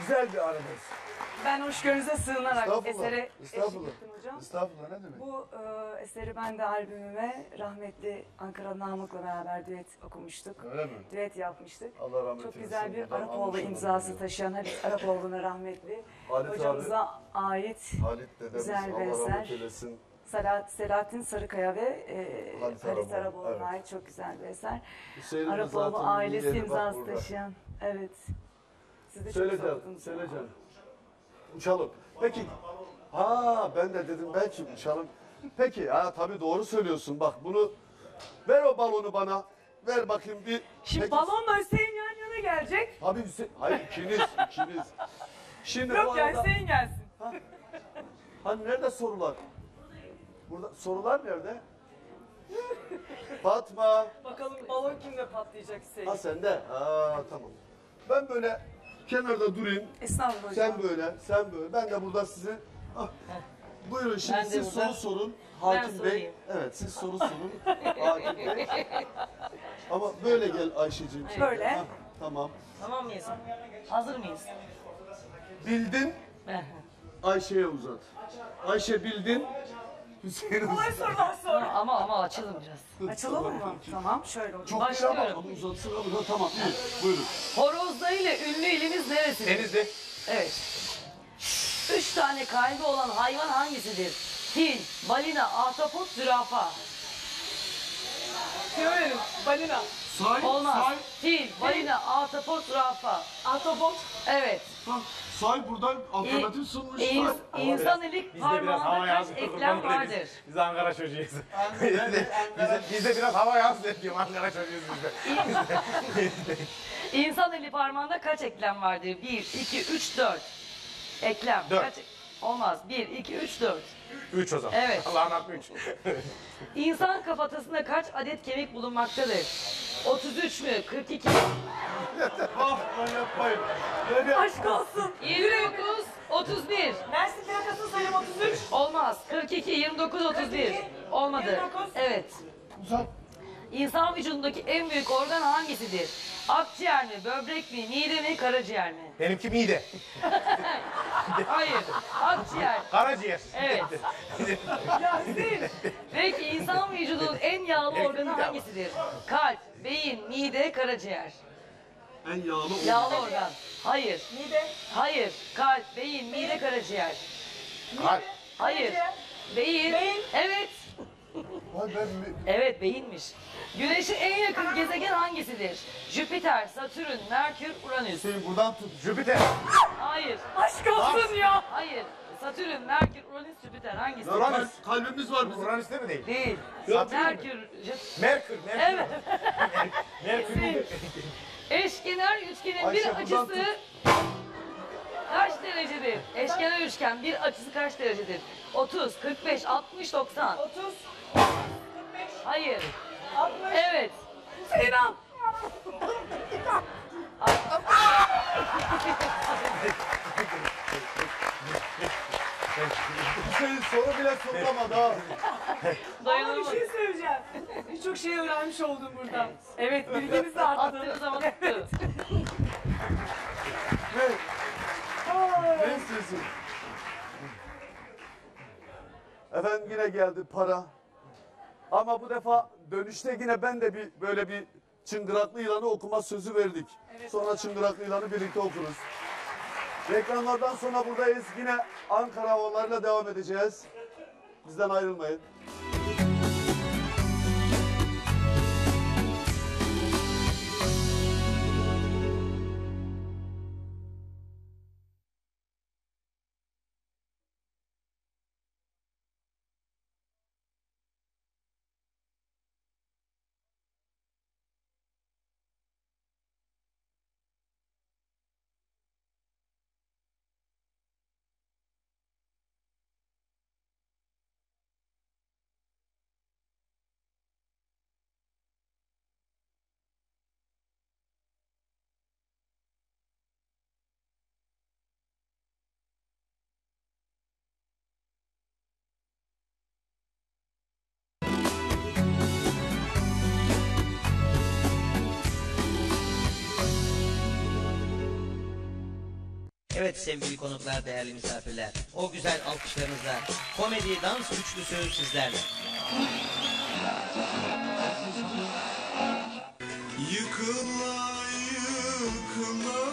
güzel bir anıdır. Ben hoşgörünüze sığınarak Estağfurullah, esere estağfurullah. eşlik ettim hocam. Estağfurullah, ne demek? Bu e, eseri ben de albümüme rahmetli Ankara Namık'la beraber düet okumuştuk. Öyle mi? Düet yapmıştık. Allah rahmet Çok eylesin. güzel bir Buradan Arapoğlu anlaşılır. imzası taşıyan Halit Arapoğlu'na rahmetli Halit hocamıza ait Halit dedemiz, güzel bir Allah rahmet eser. eylesin. Sela- Selahattin Sarıkaya ve e, Halit Halit Arapoğlu, Arapoğlu'na evet. ait çok güzel bir eser. Hüseyin'in de Arapoğlu zaten ailesi yeri bak imzası burada. taşıyan. Evet. Siz de çok Söyle güzel canım, okudunuz. söyle canım. Uçalım. Peki. Ha ben de dedim belki uçalım. Peki ha tabii doğru söylüyorsun. Bak bunu ver o balonu bana. Ver bakayım bir. Şimdi Peki. balonla Hüseyin yan yana gelecek. Abi Hüseyin. Hayır ikiniz ikiniz. Şimdi Yok bu ya arada- Hüseyin gelsin. Hani nerede sorular? Burada sorular nerede? Fatma. Bakalım balon kimde patlayacak Hüseyin? Ha sende. Aa tamam. Ben böyle kenarda durayım. Estağfurullah hocam. Sen böyle, sen böyle. Ben de burada sizi... Ah. Buyurun şimdi Ben de siz burada- soru sorun. Ben Hakim Bey. sorayım. Evet siz soru sorun. Hakim Bey. Ama böyle gel Ayşe'ciğim. şimdi. Böyle. Ha, tamam. Tamam mıyız? Hazır mıyız? Bildin. Ayşe'ye uzat. Ayşe bildin. Hüseyin'e Kolay uzat. sorular sor. Ama ama açalım biraz. Açılalım mı? Tamam şöyle hocam. Çok güzel ama onu uzatsın ama da tamam. İyi. Buyurun. Horozlarıyla ünlü ilimiz neresidir? Denizli. Evet. Üç tane kalbi olan hayvan hangisidir? Fil, balina, ahtapot, zürafa. Söylerim. Balina. Say, Olmaz. say. Fil, balina, ahtapot, zürafa. Ahtapot. Evet. Say buradan alternatif sunmuş. İn, say. insan ilik parmağında kaç eklem vardır? Biz Ankara çocuğuyuz. bizde, bizde, bizde biraz hava yansın diyorum Ankara çocuğuyuz bizde. İnsan eli parmağında kaç eklem vardır? Bir, iki, üç, dört. Eklem. Dört. Kaç? Olmaz. Bir, iki, üç, dört. Üç o zaman. Evet. Allah'ın hakkı üç. İnsan kafatasında kaç adet kemik bulunmaktadır? otuz üç mü? kırk iki. Ah lan yapmayın. Aşk olsun. yirmi dokuz, otuz bir. Mersin plakasını sayayım otuz üç. Olmaz. kırk iki, yirmi dokuz, otuz bir. Olmadı. yirmi dokuz. Evet. Uzat. İnsan vücudundaki en büyük organ hangisidir? Akciğer mi, böbrek mi, mide mi, karaciğer mi? Benimki mide. Hayır. Akciğer. Karaciğer. Evet. Ya Hüseyin. Peki insan vücudunun en yağlı organı hangisidir? Kalp, beyin, mide, karaciğer. En yağlı organ. Yağlı organ. Hayır. Mide. Hayır. Kalp, beyin, mide, karaciğer. Kalp. Hayır. Beyin. Beyin. Evet. Ay ben mi- Evet beyinmiş. Güneş'e en yakın gezegen hangisidir? Jüpiter, Satürn, Merkür, Uranüs. Hüseyin buradan tut. Jüpiter. Hayır. Aşk olsun ya. Hayır. Satürn, Merkür, Uranüs, Jüpiter hangisi? Uranüs. Kalbimiz var bizim. Uranüs'te mi değil? Değil. Satürn mü? Merkür. Jüp- Merkür. Merkür. Evet. Merkür. Merkür. Eşkenar üçgenin Ayşe, bir buradan açısı kaç derecedir? Eşkenar üçgen bir açısı kaç derecedir? otuz, kırk beş, altmış, doksan. otuz. Hayır. altmış. Evet. Hüseyin al. Hüseyin soru bile sorulamadı ha. Ama bir Dayanamadım. şey söyleyeceğim. Birçok şey öğrenmiş oldum burada. Evet bilginiz de arttı. Attığınız zaman tuttu. Ne? Ne istiyorsun? Efendim yine geldi para. Ama bu defa dönüşte yine ben de bir böyle bir çıngıraklı yılanı okuma sözü verdik. Sonra çıngıraklı yılanı birlikte okuruz. Reklamlardan sonra buradayız. Yine Ankara havalarıyla devam edeceğiz. Bizden ayrılmayın. Evet sevgili konuklar, değerli misafirler, o güzel alkışlarınızla komedi dans üçlüsü sizlerle. Yıkıla yıkıla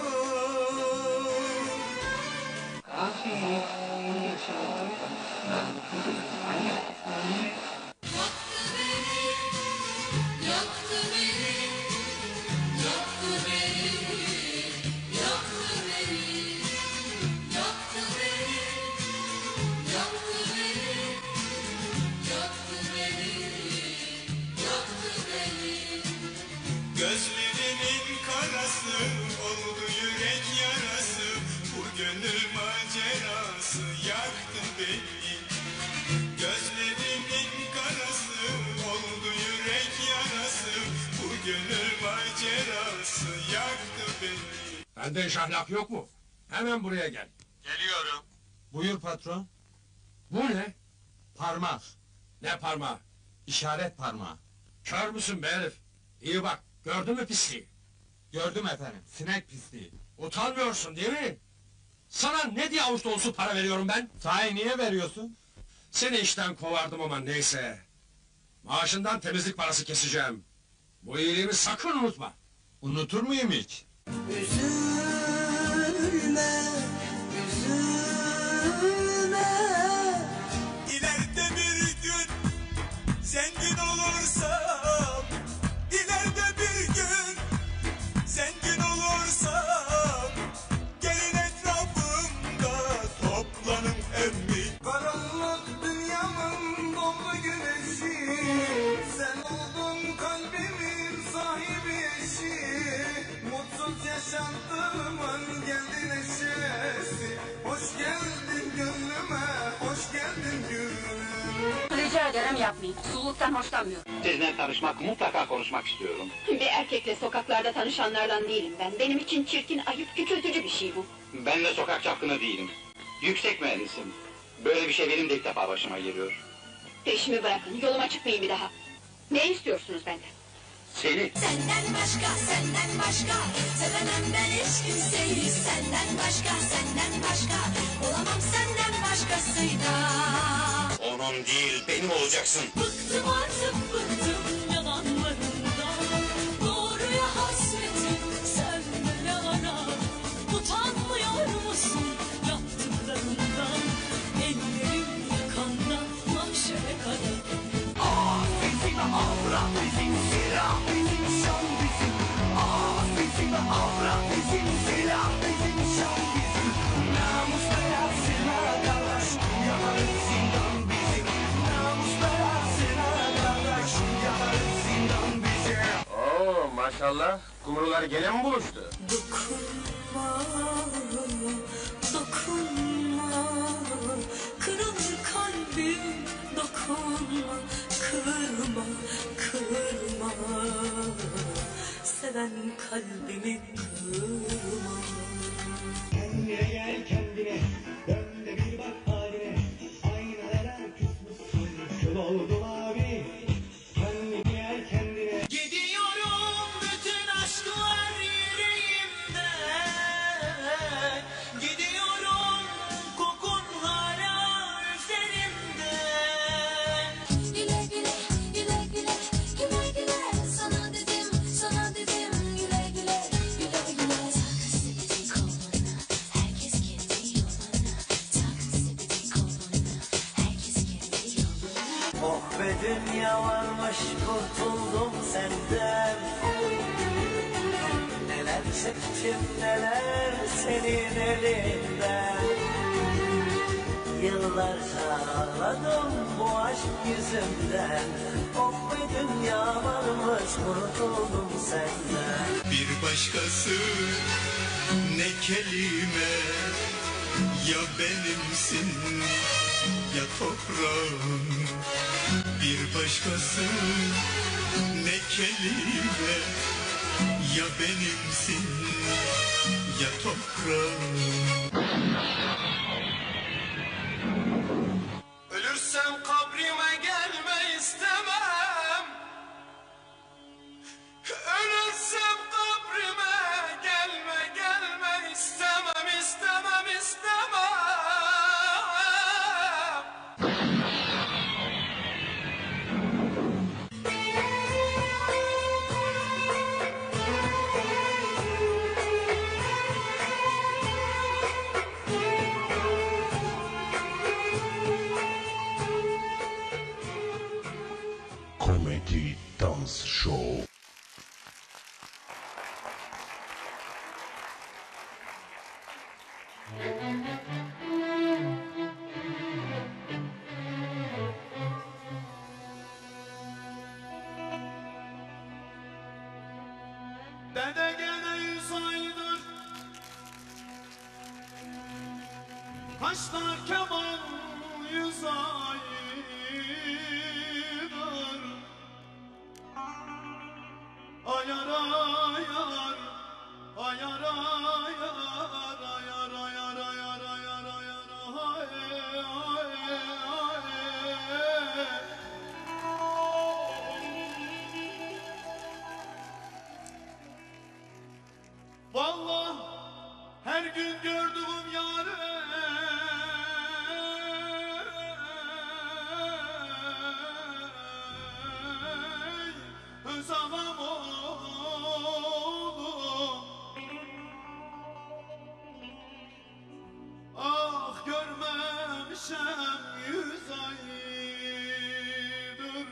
Yaktı beni, yaktı beni, yaktı beni, yaktı beni, yaktı beni, yaktı beni, yaktı beni. Gözlerinin karası oldu yürek yarası, bu gönül macerası yaktı beni. Gözlerinin karası oldu yürek yarası, bu gönül macerası yaktı beni. Bende iş ahlak yok mu? Hemen buraya gel. Geliyorum. Buyur patron. Bu ne? Parmak. Ne parmağı? İşaret parmağı. Kör müsün be herif? İyi bak, gördün mü pisliği? Gördüm efendim, sinek pisliği. Utanmıyorsun değil mi? Sana ne diye avuç dolusu para veriyorum ben? Sahi niye veriyorsun? Seni işten kovardım ama neyse. Maaşından temizlik parası keseceğim. Bu iyiliğimi sakın unutma. Unutur muyum hiç? Üzülme, üzülme. İleride bir gün zengin olursam, ileride bir gün zengin olursam, gelin etrafımda toplanın emmi. Karanlık dünyamın dolu güneşi, sen oldun kalbimin sahibi eşi. Mutsuz yaşantımın geldi neşesi, hoş geldin gönlüme, hoş geldin gönlüme. Rica ederim yapmayın. Sululuktan hoşlanmıyorum. Sizinle tanışmak, mutlaka konuşmak istiyorum. Bir erkekle sokaklarda tanışanlardan değilim ben. Benim için çirkin, ayıp, küçültücü bir şey bu. Ben de sokak çapkını değilim. Yüksek mühendisim. Böyle bir şey benim de ilk defa başıma geliyor. Peşimi bırakın, yoluma çıkmayın bir daha. Ne istiyorsunuz benden? Seni. Senden başka, senden başka, sevemem ben hiç kimseyi. Senden başka, senden başka, olamam senden başkasıyla. Onun değil, benim olacaksın. Bıktım artık, bıktım yalanlarından. Doğruya hasretim, sevme yalana. Utanmıyor musun yaptıklarından? Ellerim yakanla mahşere kadar. Ah bizim avrat, bizim silah, bizim şan bizim. Ah bizim avrat, bizim silah, bizim şan bizim. Namus belasına kardeş, yaparız zindan bizim. Namus belasına kardeş, yaparız zindan bizim. Oo maşallah, kumrular gene mi buluştu? Dokunma, dokunma, kırılır kalbim, dokunma, kırma, kırma, seven kalbimi kırma. Kendine gel kendine, dön de bir bak haline. Aynalara küsmüşsün, kül oldum abi. Kendine gel kendine. Gidiyorum bütün aşklar yüreğimde. Gidiyorum kokun hala üzerimde. Güle güle, güle güle, güle güle. Sana dedim, sana dedim. Güle güle, güle güle. Tak sepeti koluna, herkes kendi yoluna. Tak sepeti koluna, herkes kendi yoluna. Oh be dünya varmış, kurtuldum senden. Neler çektim neler senin elinden. Yıllarca ağladım bu aşk yüzünden. Oh be dünya varmış, kurtuldum senden. Bir başkası ne kelime, ya benimsin ya toprağım. Bir başkası ne kelime, ya benimsin ya toprağım. Ölürsem kabrime gelme istemem. Ölürsem kabrime gelme gelme istemem istemem. Show. Dede gene yüz aydır Kaşlar keman yüz aydır Ayar ayar Ayar ayar Ayar ayar ayar ayar ayar Ay ay ay Vallahi her gün gördüğüm yarı öz anam oldu. Ah görmemişem yüz aydır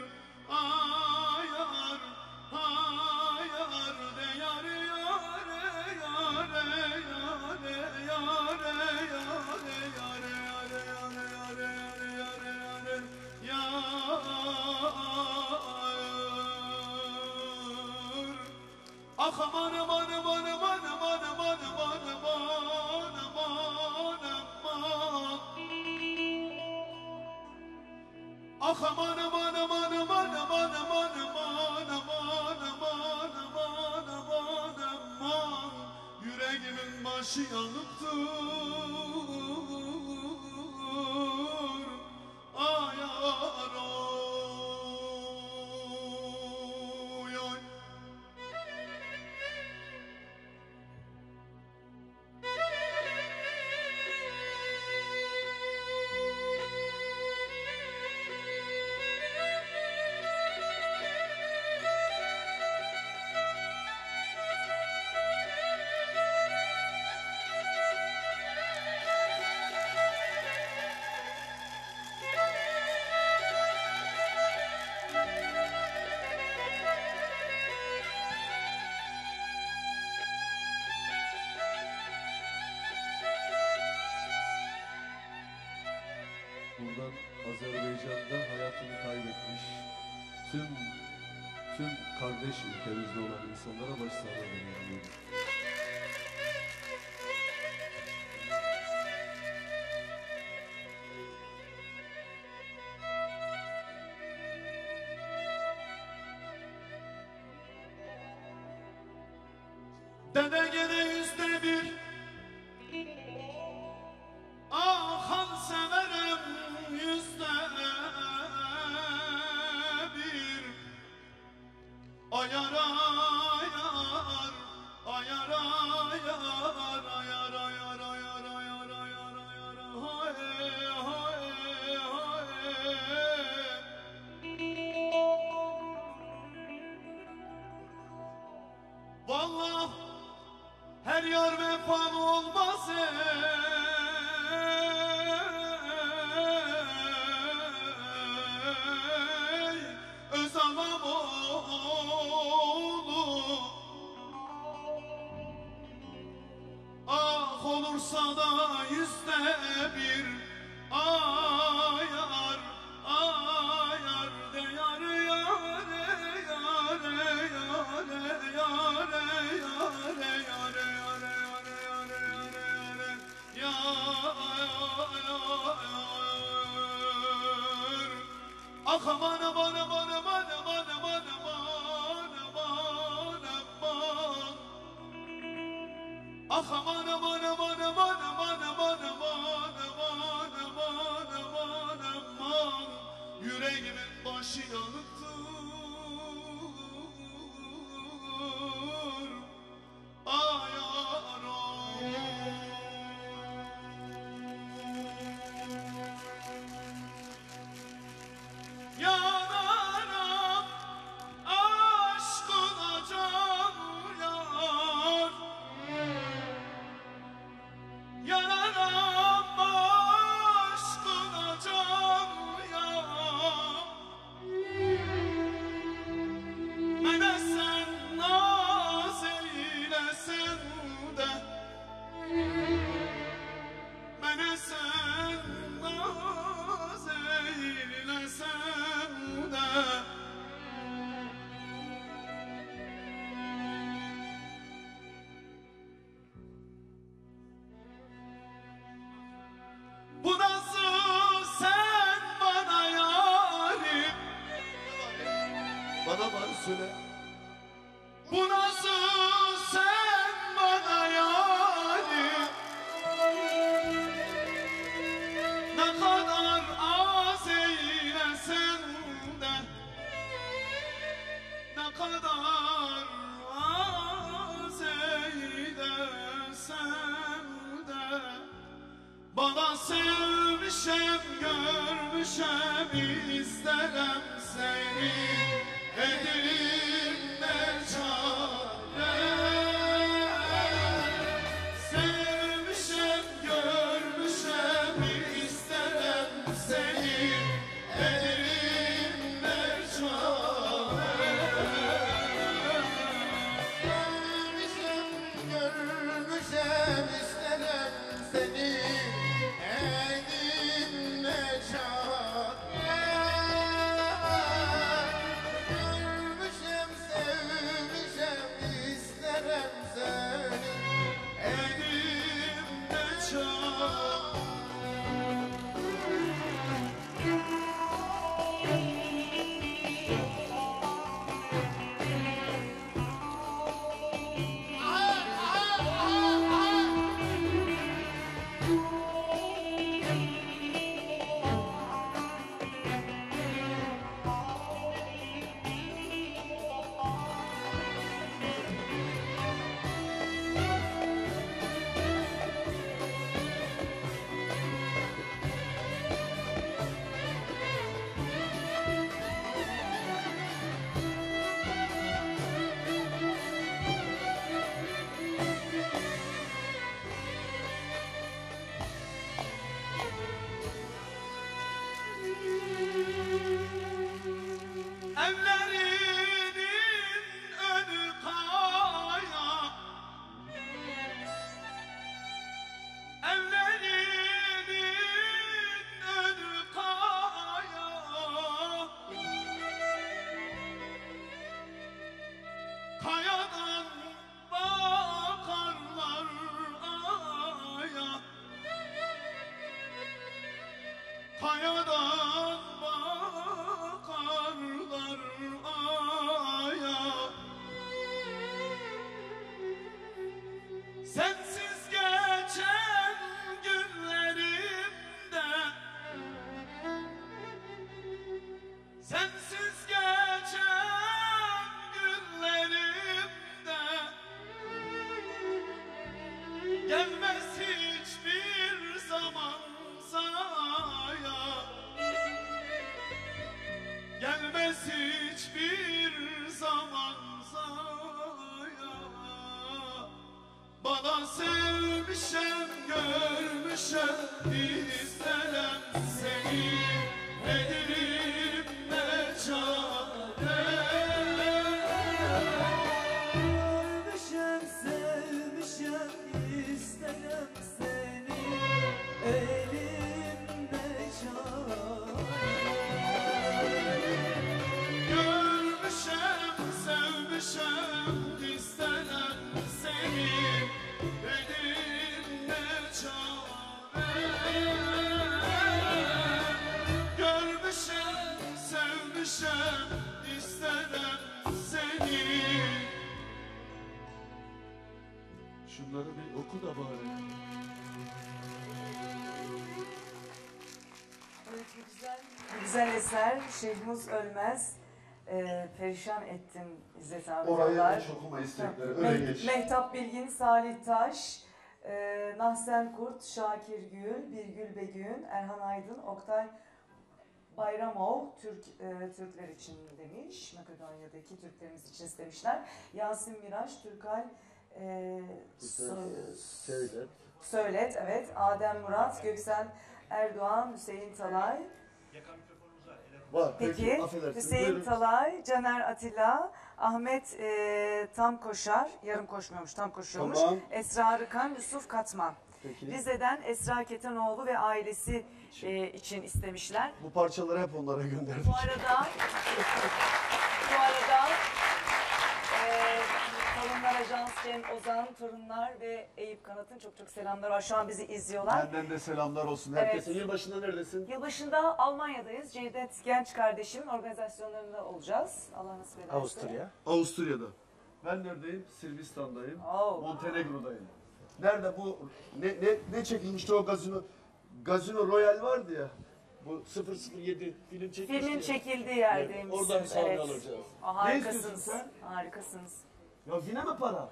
ayar ayar de yar yare yare yare yare yare yare yare yare yare yare yar ah aman aman aman aman aman aman aman aman aman aman ah aman aman aman aman aman aman aman aman aman aman aman aman yüreğimin başı yanıktır ayar oy oy Buradan Azerbaycan'da hayatını kaybetmiş tüm tüm kardeş ülkemizde olan insanlara başsağlığı diliyorum. Dede gene yüzde bir Ah han severim yüzde bir Ayar ayar Ayar ayar Ayar ayar ayar ayar ayar ayar Hay hay hay Vallahi her yar vefalı olmaz ey öz anam oğlu ah olursa da yüzde bir ayar ayar de yar yare yare yare yare yare yare yare yare yare yar ah aman aman aman aman aman aman aman aman aman ah aman aman aman aman aman aman aman aman aman aman aman yüreğimin başı yanıktır ayar oy yanarım aşkına can yar söyle. Bu nasıl sen bana yani, ne kadar az eylesen de, ne kadar az eylesen de, bana sevmişem görmüşem isterim seni, ederim ne çare. Sevmişem görmüşem isterim seni, ederim ne çare. Sevmişim, görmüşem isterim seni, edim ne çare. Görmüşem, sevmişem isterim seni, edim ne çare. Evlerinin önü kaya, evlerinin önü kaya, kayadan bakarlar aya, kayadan bakarlar aya. Sensiz geçen günlerimde, sensiz geçen günlerimde, gelmez hiçbir zaman saya, gelmez hiçbir zaman saya. Bana sevmişem görmüşem isterim seni, ederim ne çare. Görmüşem, sevmişem, isterim seni, elimde çare. Görmüşem, sevmişem, isterim seni, ederim ne çare. Görmüşem, sevmişem, isterim seni. Şunları bir oku da bari. Evet, bu güzel, bu güzel eser Şehmuz Ölmez. Ee, perişan ettin İzzet abi. Orayı yollar. hiç okuma istekleri, Meh- öyle geç. Mehtap Bilgin, Salih Taş, e, Nahsen Kurt, Şakir Gül, Birgül Begün, Erhan Aydın, Oktay Bayramov, Türk e, Türkler için demiş. Makedonya'daki Türklerimiz için istemişler. Yasin Miraç, Türkay e, Sö- Söylet. Söylet, evet. Adem Murat, Göksel Erdoğan, Hüseyin Talay. Var. Peki, Peki, affedersin. Hüseyin Buyurun. Talay, Caner Atilla, Ahmet e, Tam Koşar, yarım koşmuyormuş, tam koşuyormuş. Tamam. Esra Arıkan, Yusuf Katman. Peki. Rize'den Esra Ketenoğlu ve ailesi e, için istemişler. Bu parçaları hep onlara gönderdik. Bu arada, bu arada e, Kalınlar Ajans Cem Ozan, torunlar ve Eyüp Kanat'ın çok çok selamlar var. Şu an bizi izliyorlar. Benden de selamlar olsun Evet. herkese. Yılbaşında neredesin? Yılbaşında Almanya'dayız. Cevdet Genç kardeşimin organizasyonlarında olacağız. Allah nasip ederse. Avusturya'da. Ben neredeyim? Sırbistan'dayım. Oh. Montenegro'dayım. Nerede bu ne ne ne çekilmişti o gazino? Gazino Royal vardı ya. Bu sıfır sıfır yedi film çekmişti. Filmin ya. çekildiği yerdeymişsiniz. Oradan sahne evet. alacağız. Aa, Ne harikasınız. istiyorsun sen? Harikasınız. Ya yine mi para?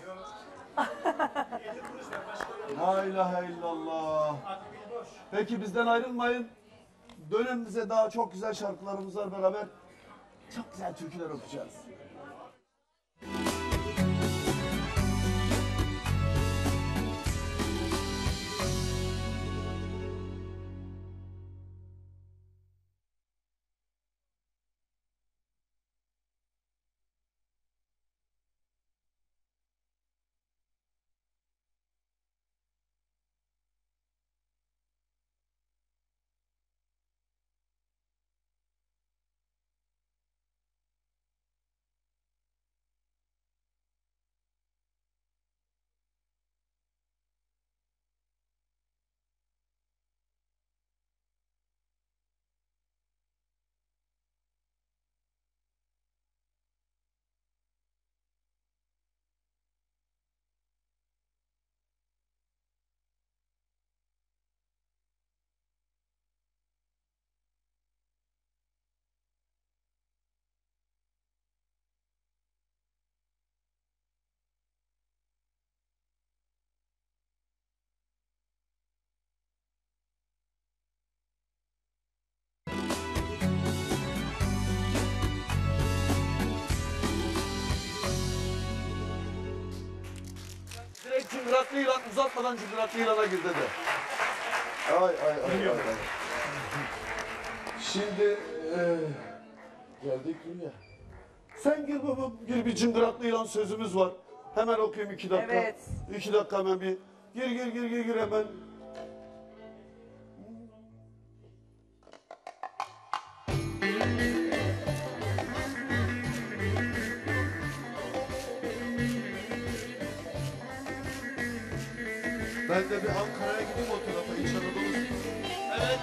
La ilahe illallah. Peki bizden ayrılmayın. Dönün bize, daha çok güzel şarkılarımız var, beraber çok güzel türküler okuyacağız. Direkt cıngıraklı ilan, uzatmadan cıngıraklı ilana gir dedi. Ay ay ay ay. ay. Şimdi e, geldik buraya. Sen gir baba, gir, bir cıngıraklı ilan sözümüz var. Hemen okuyayım iki dakika. Evet. İki dakika hemen bir. Gir gir gir gir gir hemen. Ben de bir Ankara'ya gideyim o tarafa, İç Anadolu. Evet.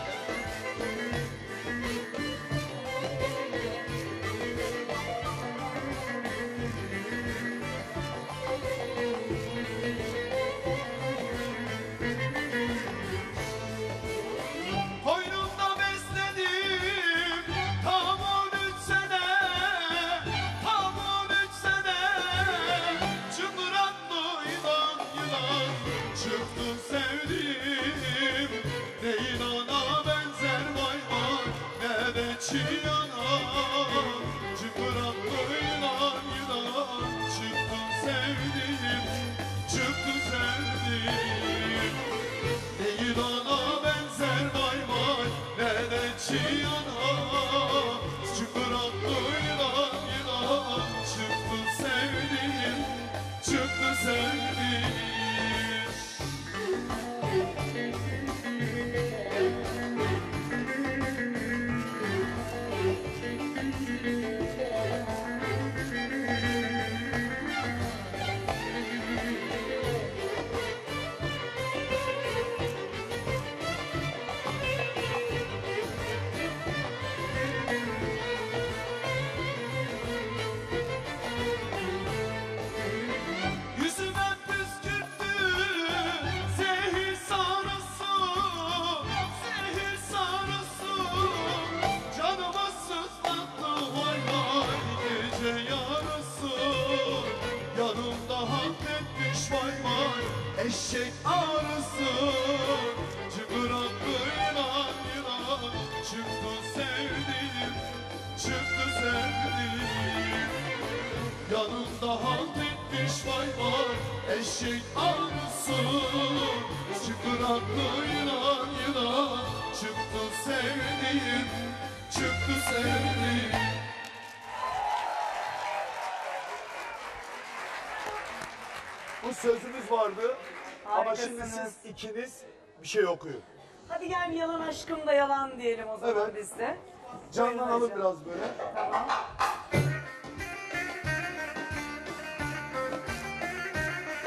Koynumda besledim tam on üç sene, tam on üç sene. Çıngıraklı yılan yılan çıktı sevdim. Ne inana benzer vay vay, ne de çiyana. Çıngıraklı yılan yılan çıktı sevdim, çıktı sevdim. Ne yılana benzer vay vay, ne de çiyana. Çıngıraklı yılan yılan çıktı sevdim, çıktı sevdim. Yüzüme püskürttü zehir sarısı, zehir sarısı. Canıma sızlattı vay vay gece yarısı. Yanımda halt etmiş vay vay eşek ağrısı. Çıngıraklı yılan yılan çıktı sevdim, çıktı sevdim. Yanımda halt etmiş vay vay eşek ağrısı. Çıngıraklı yılan yılan çıktı sevdim, çıktı sevdim. Bu sözümüz vardı. Ama şimdi Harikasınız. siz ikiniz bir şey okuyun. Hadi gel yalan aşkım da yalan diyelim o zaman Evet. biz de. Canlanalım Buyurun biraz böyle. Tamam.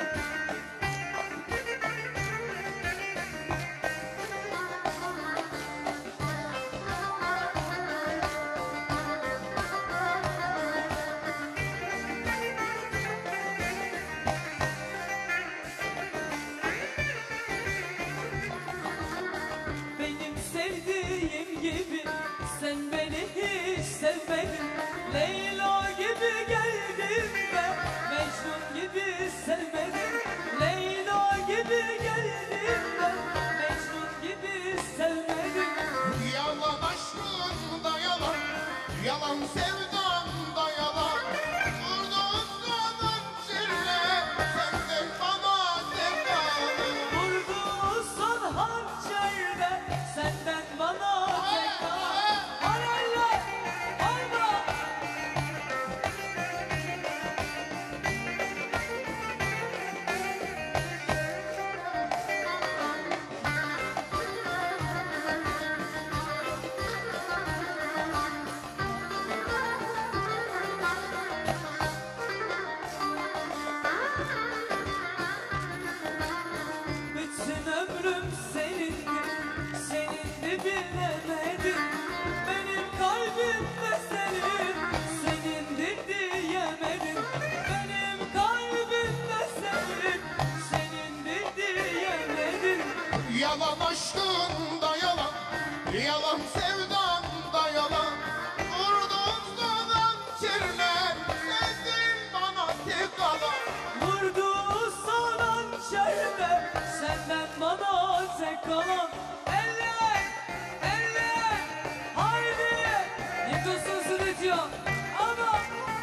Yalan aşkın da yalan, yalan sevdan da yalan. Vurduğun zaman çirler, sendin bana tek kalan. Vurdu sana çelme, senden bana tek kalan. Eller, eller, haydi. Yıkılsın stüdyo, ama.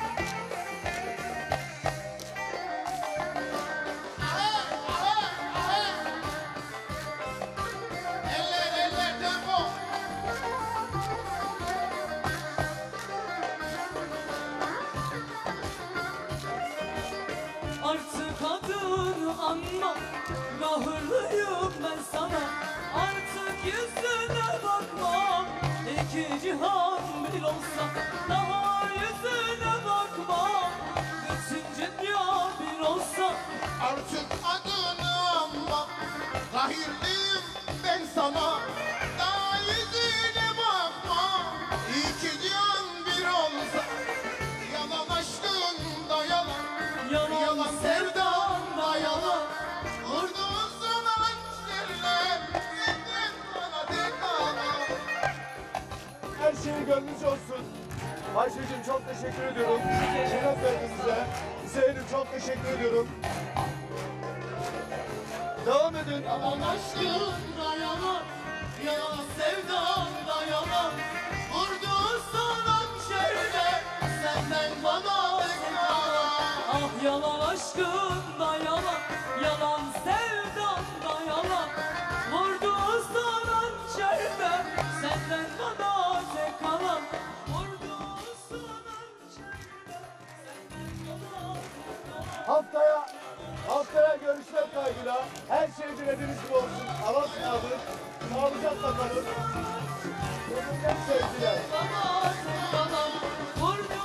Eller eller tempo. Artık adını anma, kahırlıyım ben sana. Artık yüzüne bakmam, iki cihan bir olsa. Daha yüzüne bakmam, bütün dünya bir olsa. Artık adını anma, kahirliyim ben sana. Daha yüzüne bakma, iki can bir olsa. Yalan aşkın da yalan, Yalan, yalan sevdan da yalan. Vurduğun zaman çirler, senden bana tek kalan. Her şeyi gönlünüzce olsun. Ayşe'cim çok teşekkür ediyorum. Şeref verdi size. Hüseyin'im çok teşekkür ediyorum. Devam edin. Yalan aşkın da yalan, yalan sevdan da yalan. Vurdu sana çelme, senden bana tek kalan. Ah yalan aşkın da yalan, yalan sevdan da yalan. Vurdu sana çelme, senden bana tek kalan. Vurdu sana çelme, senden bana tek kalan. Haftaya, haftaya görüşmek kaydıyla. Her şey dilediğiniz gibi olsun. Allah'a ısmarladık. Sağlıcakla kalın. Sevgiler. Bana tek kalan, vurdu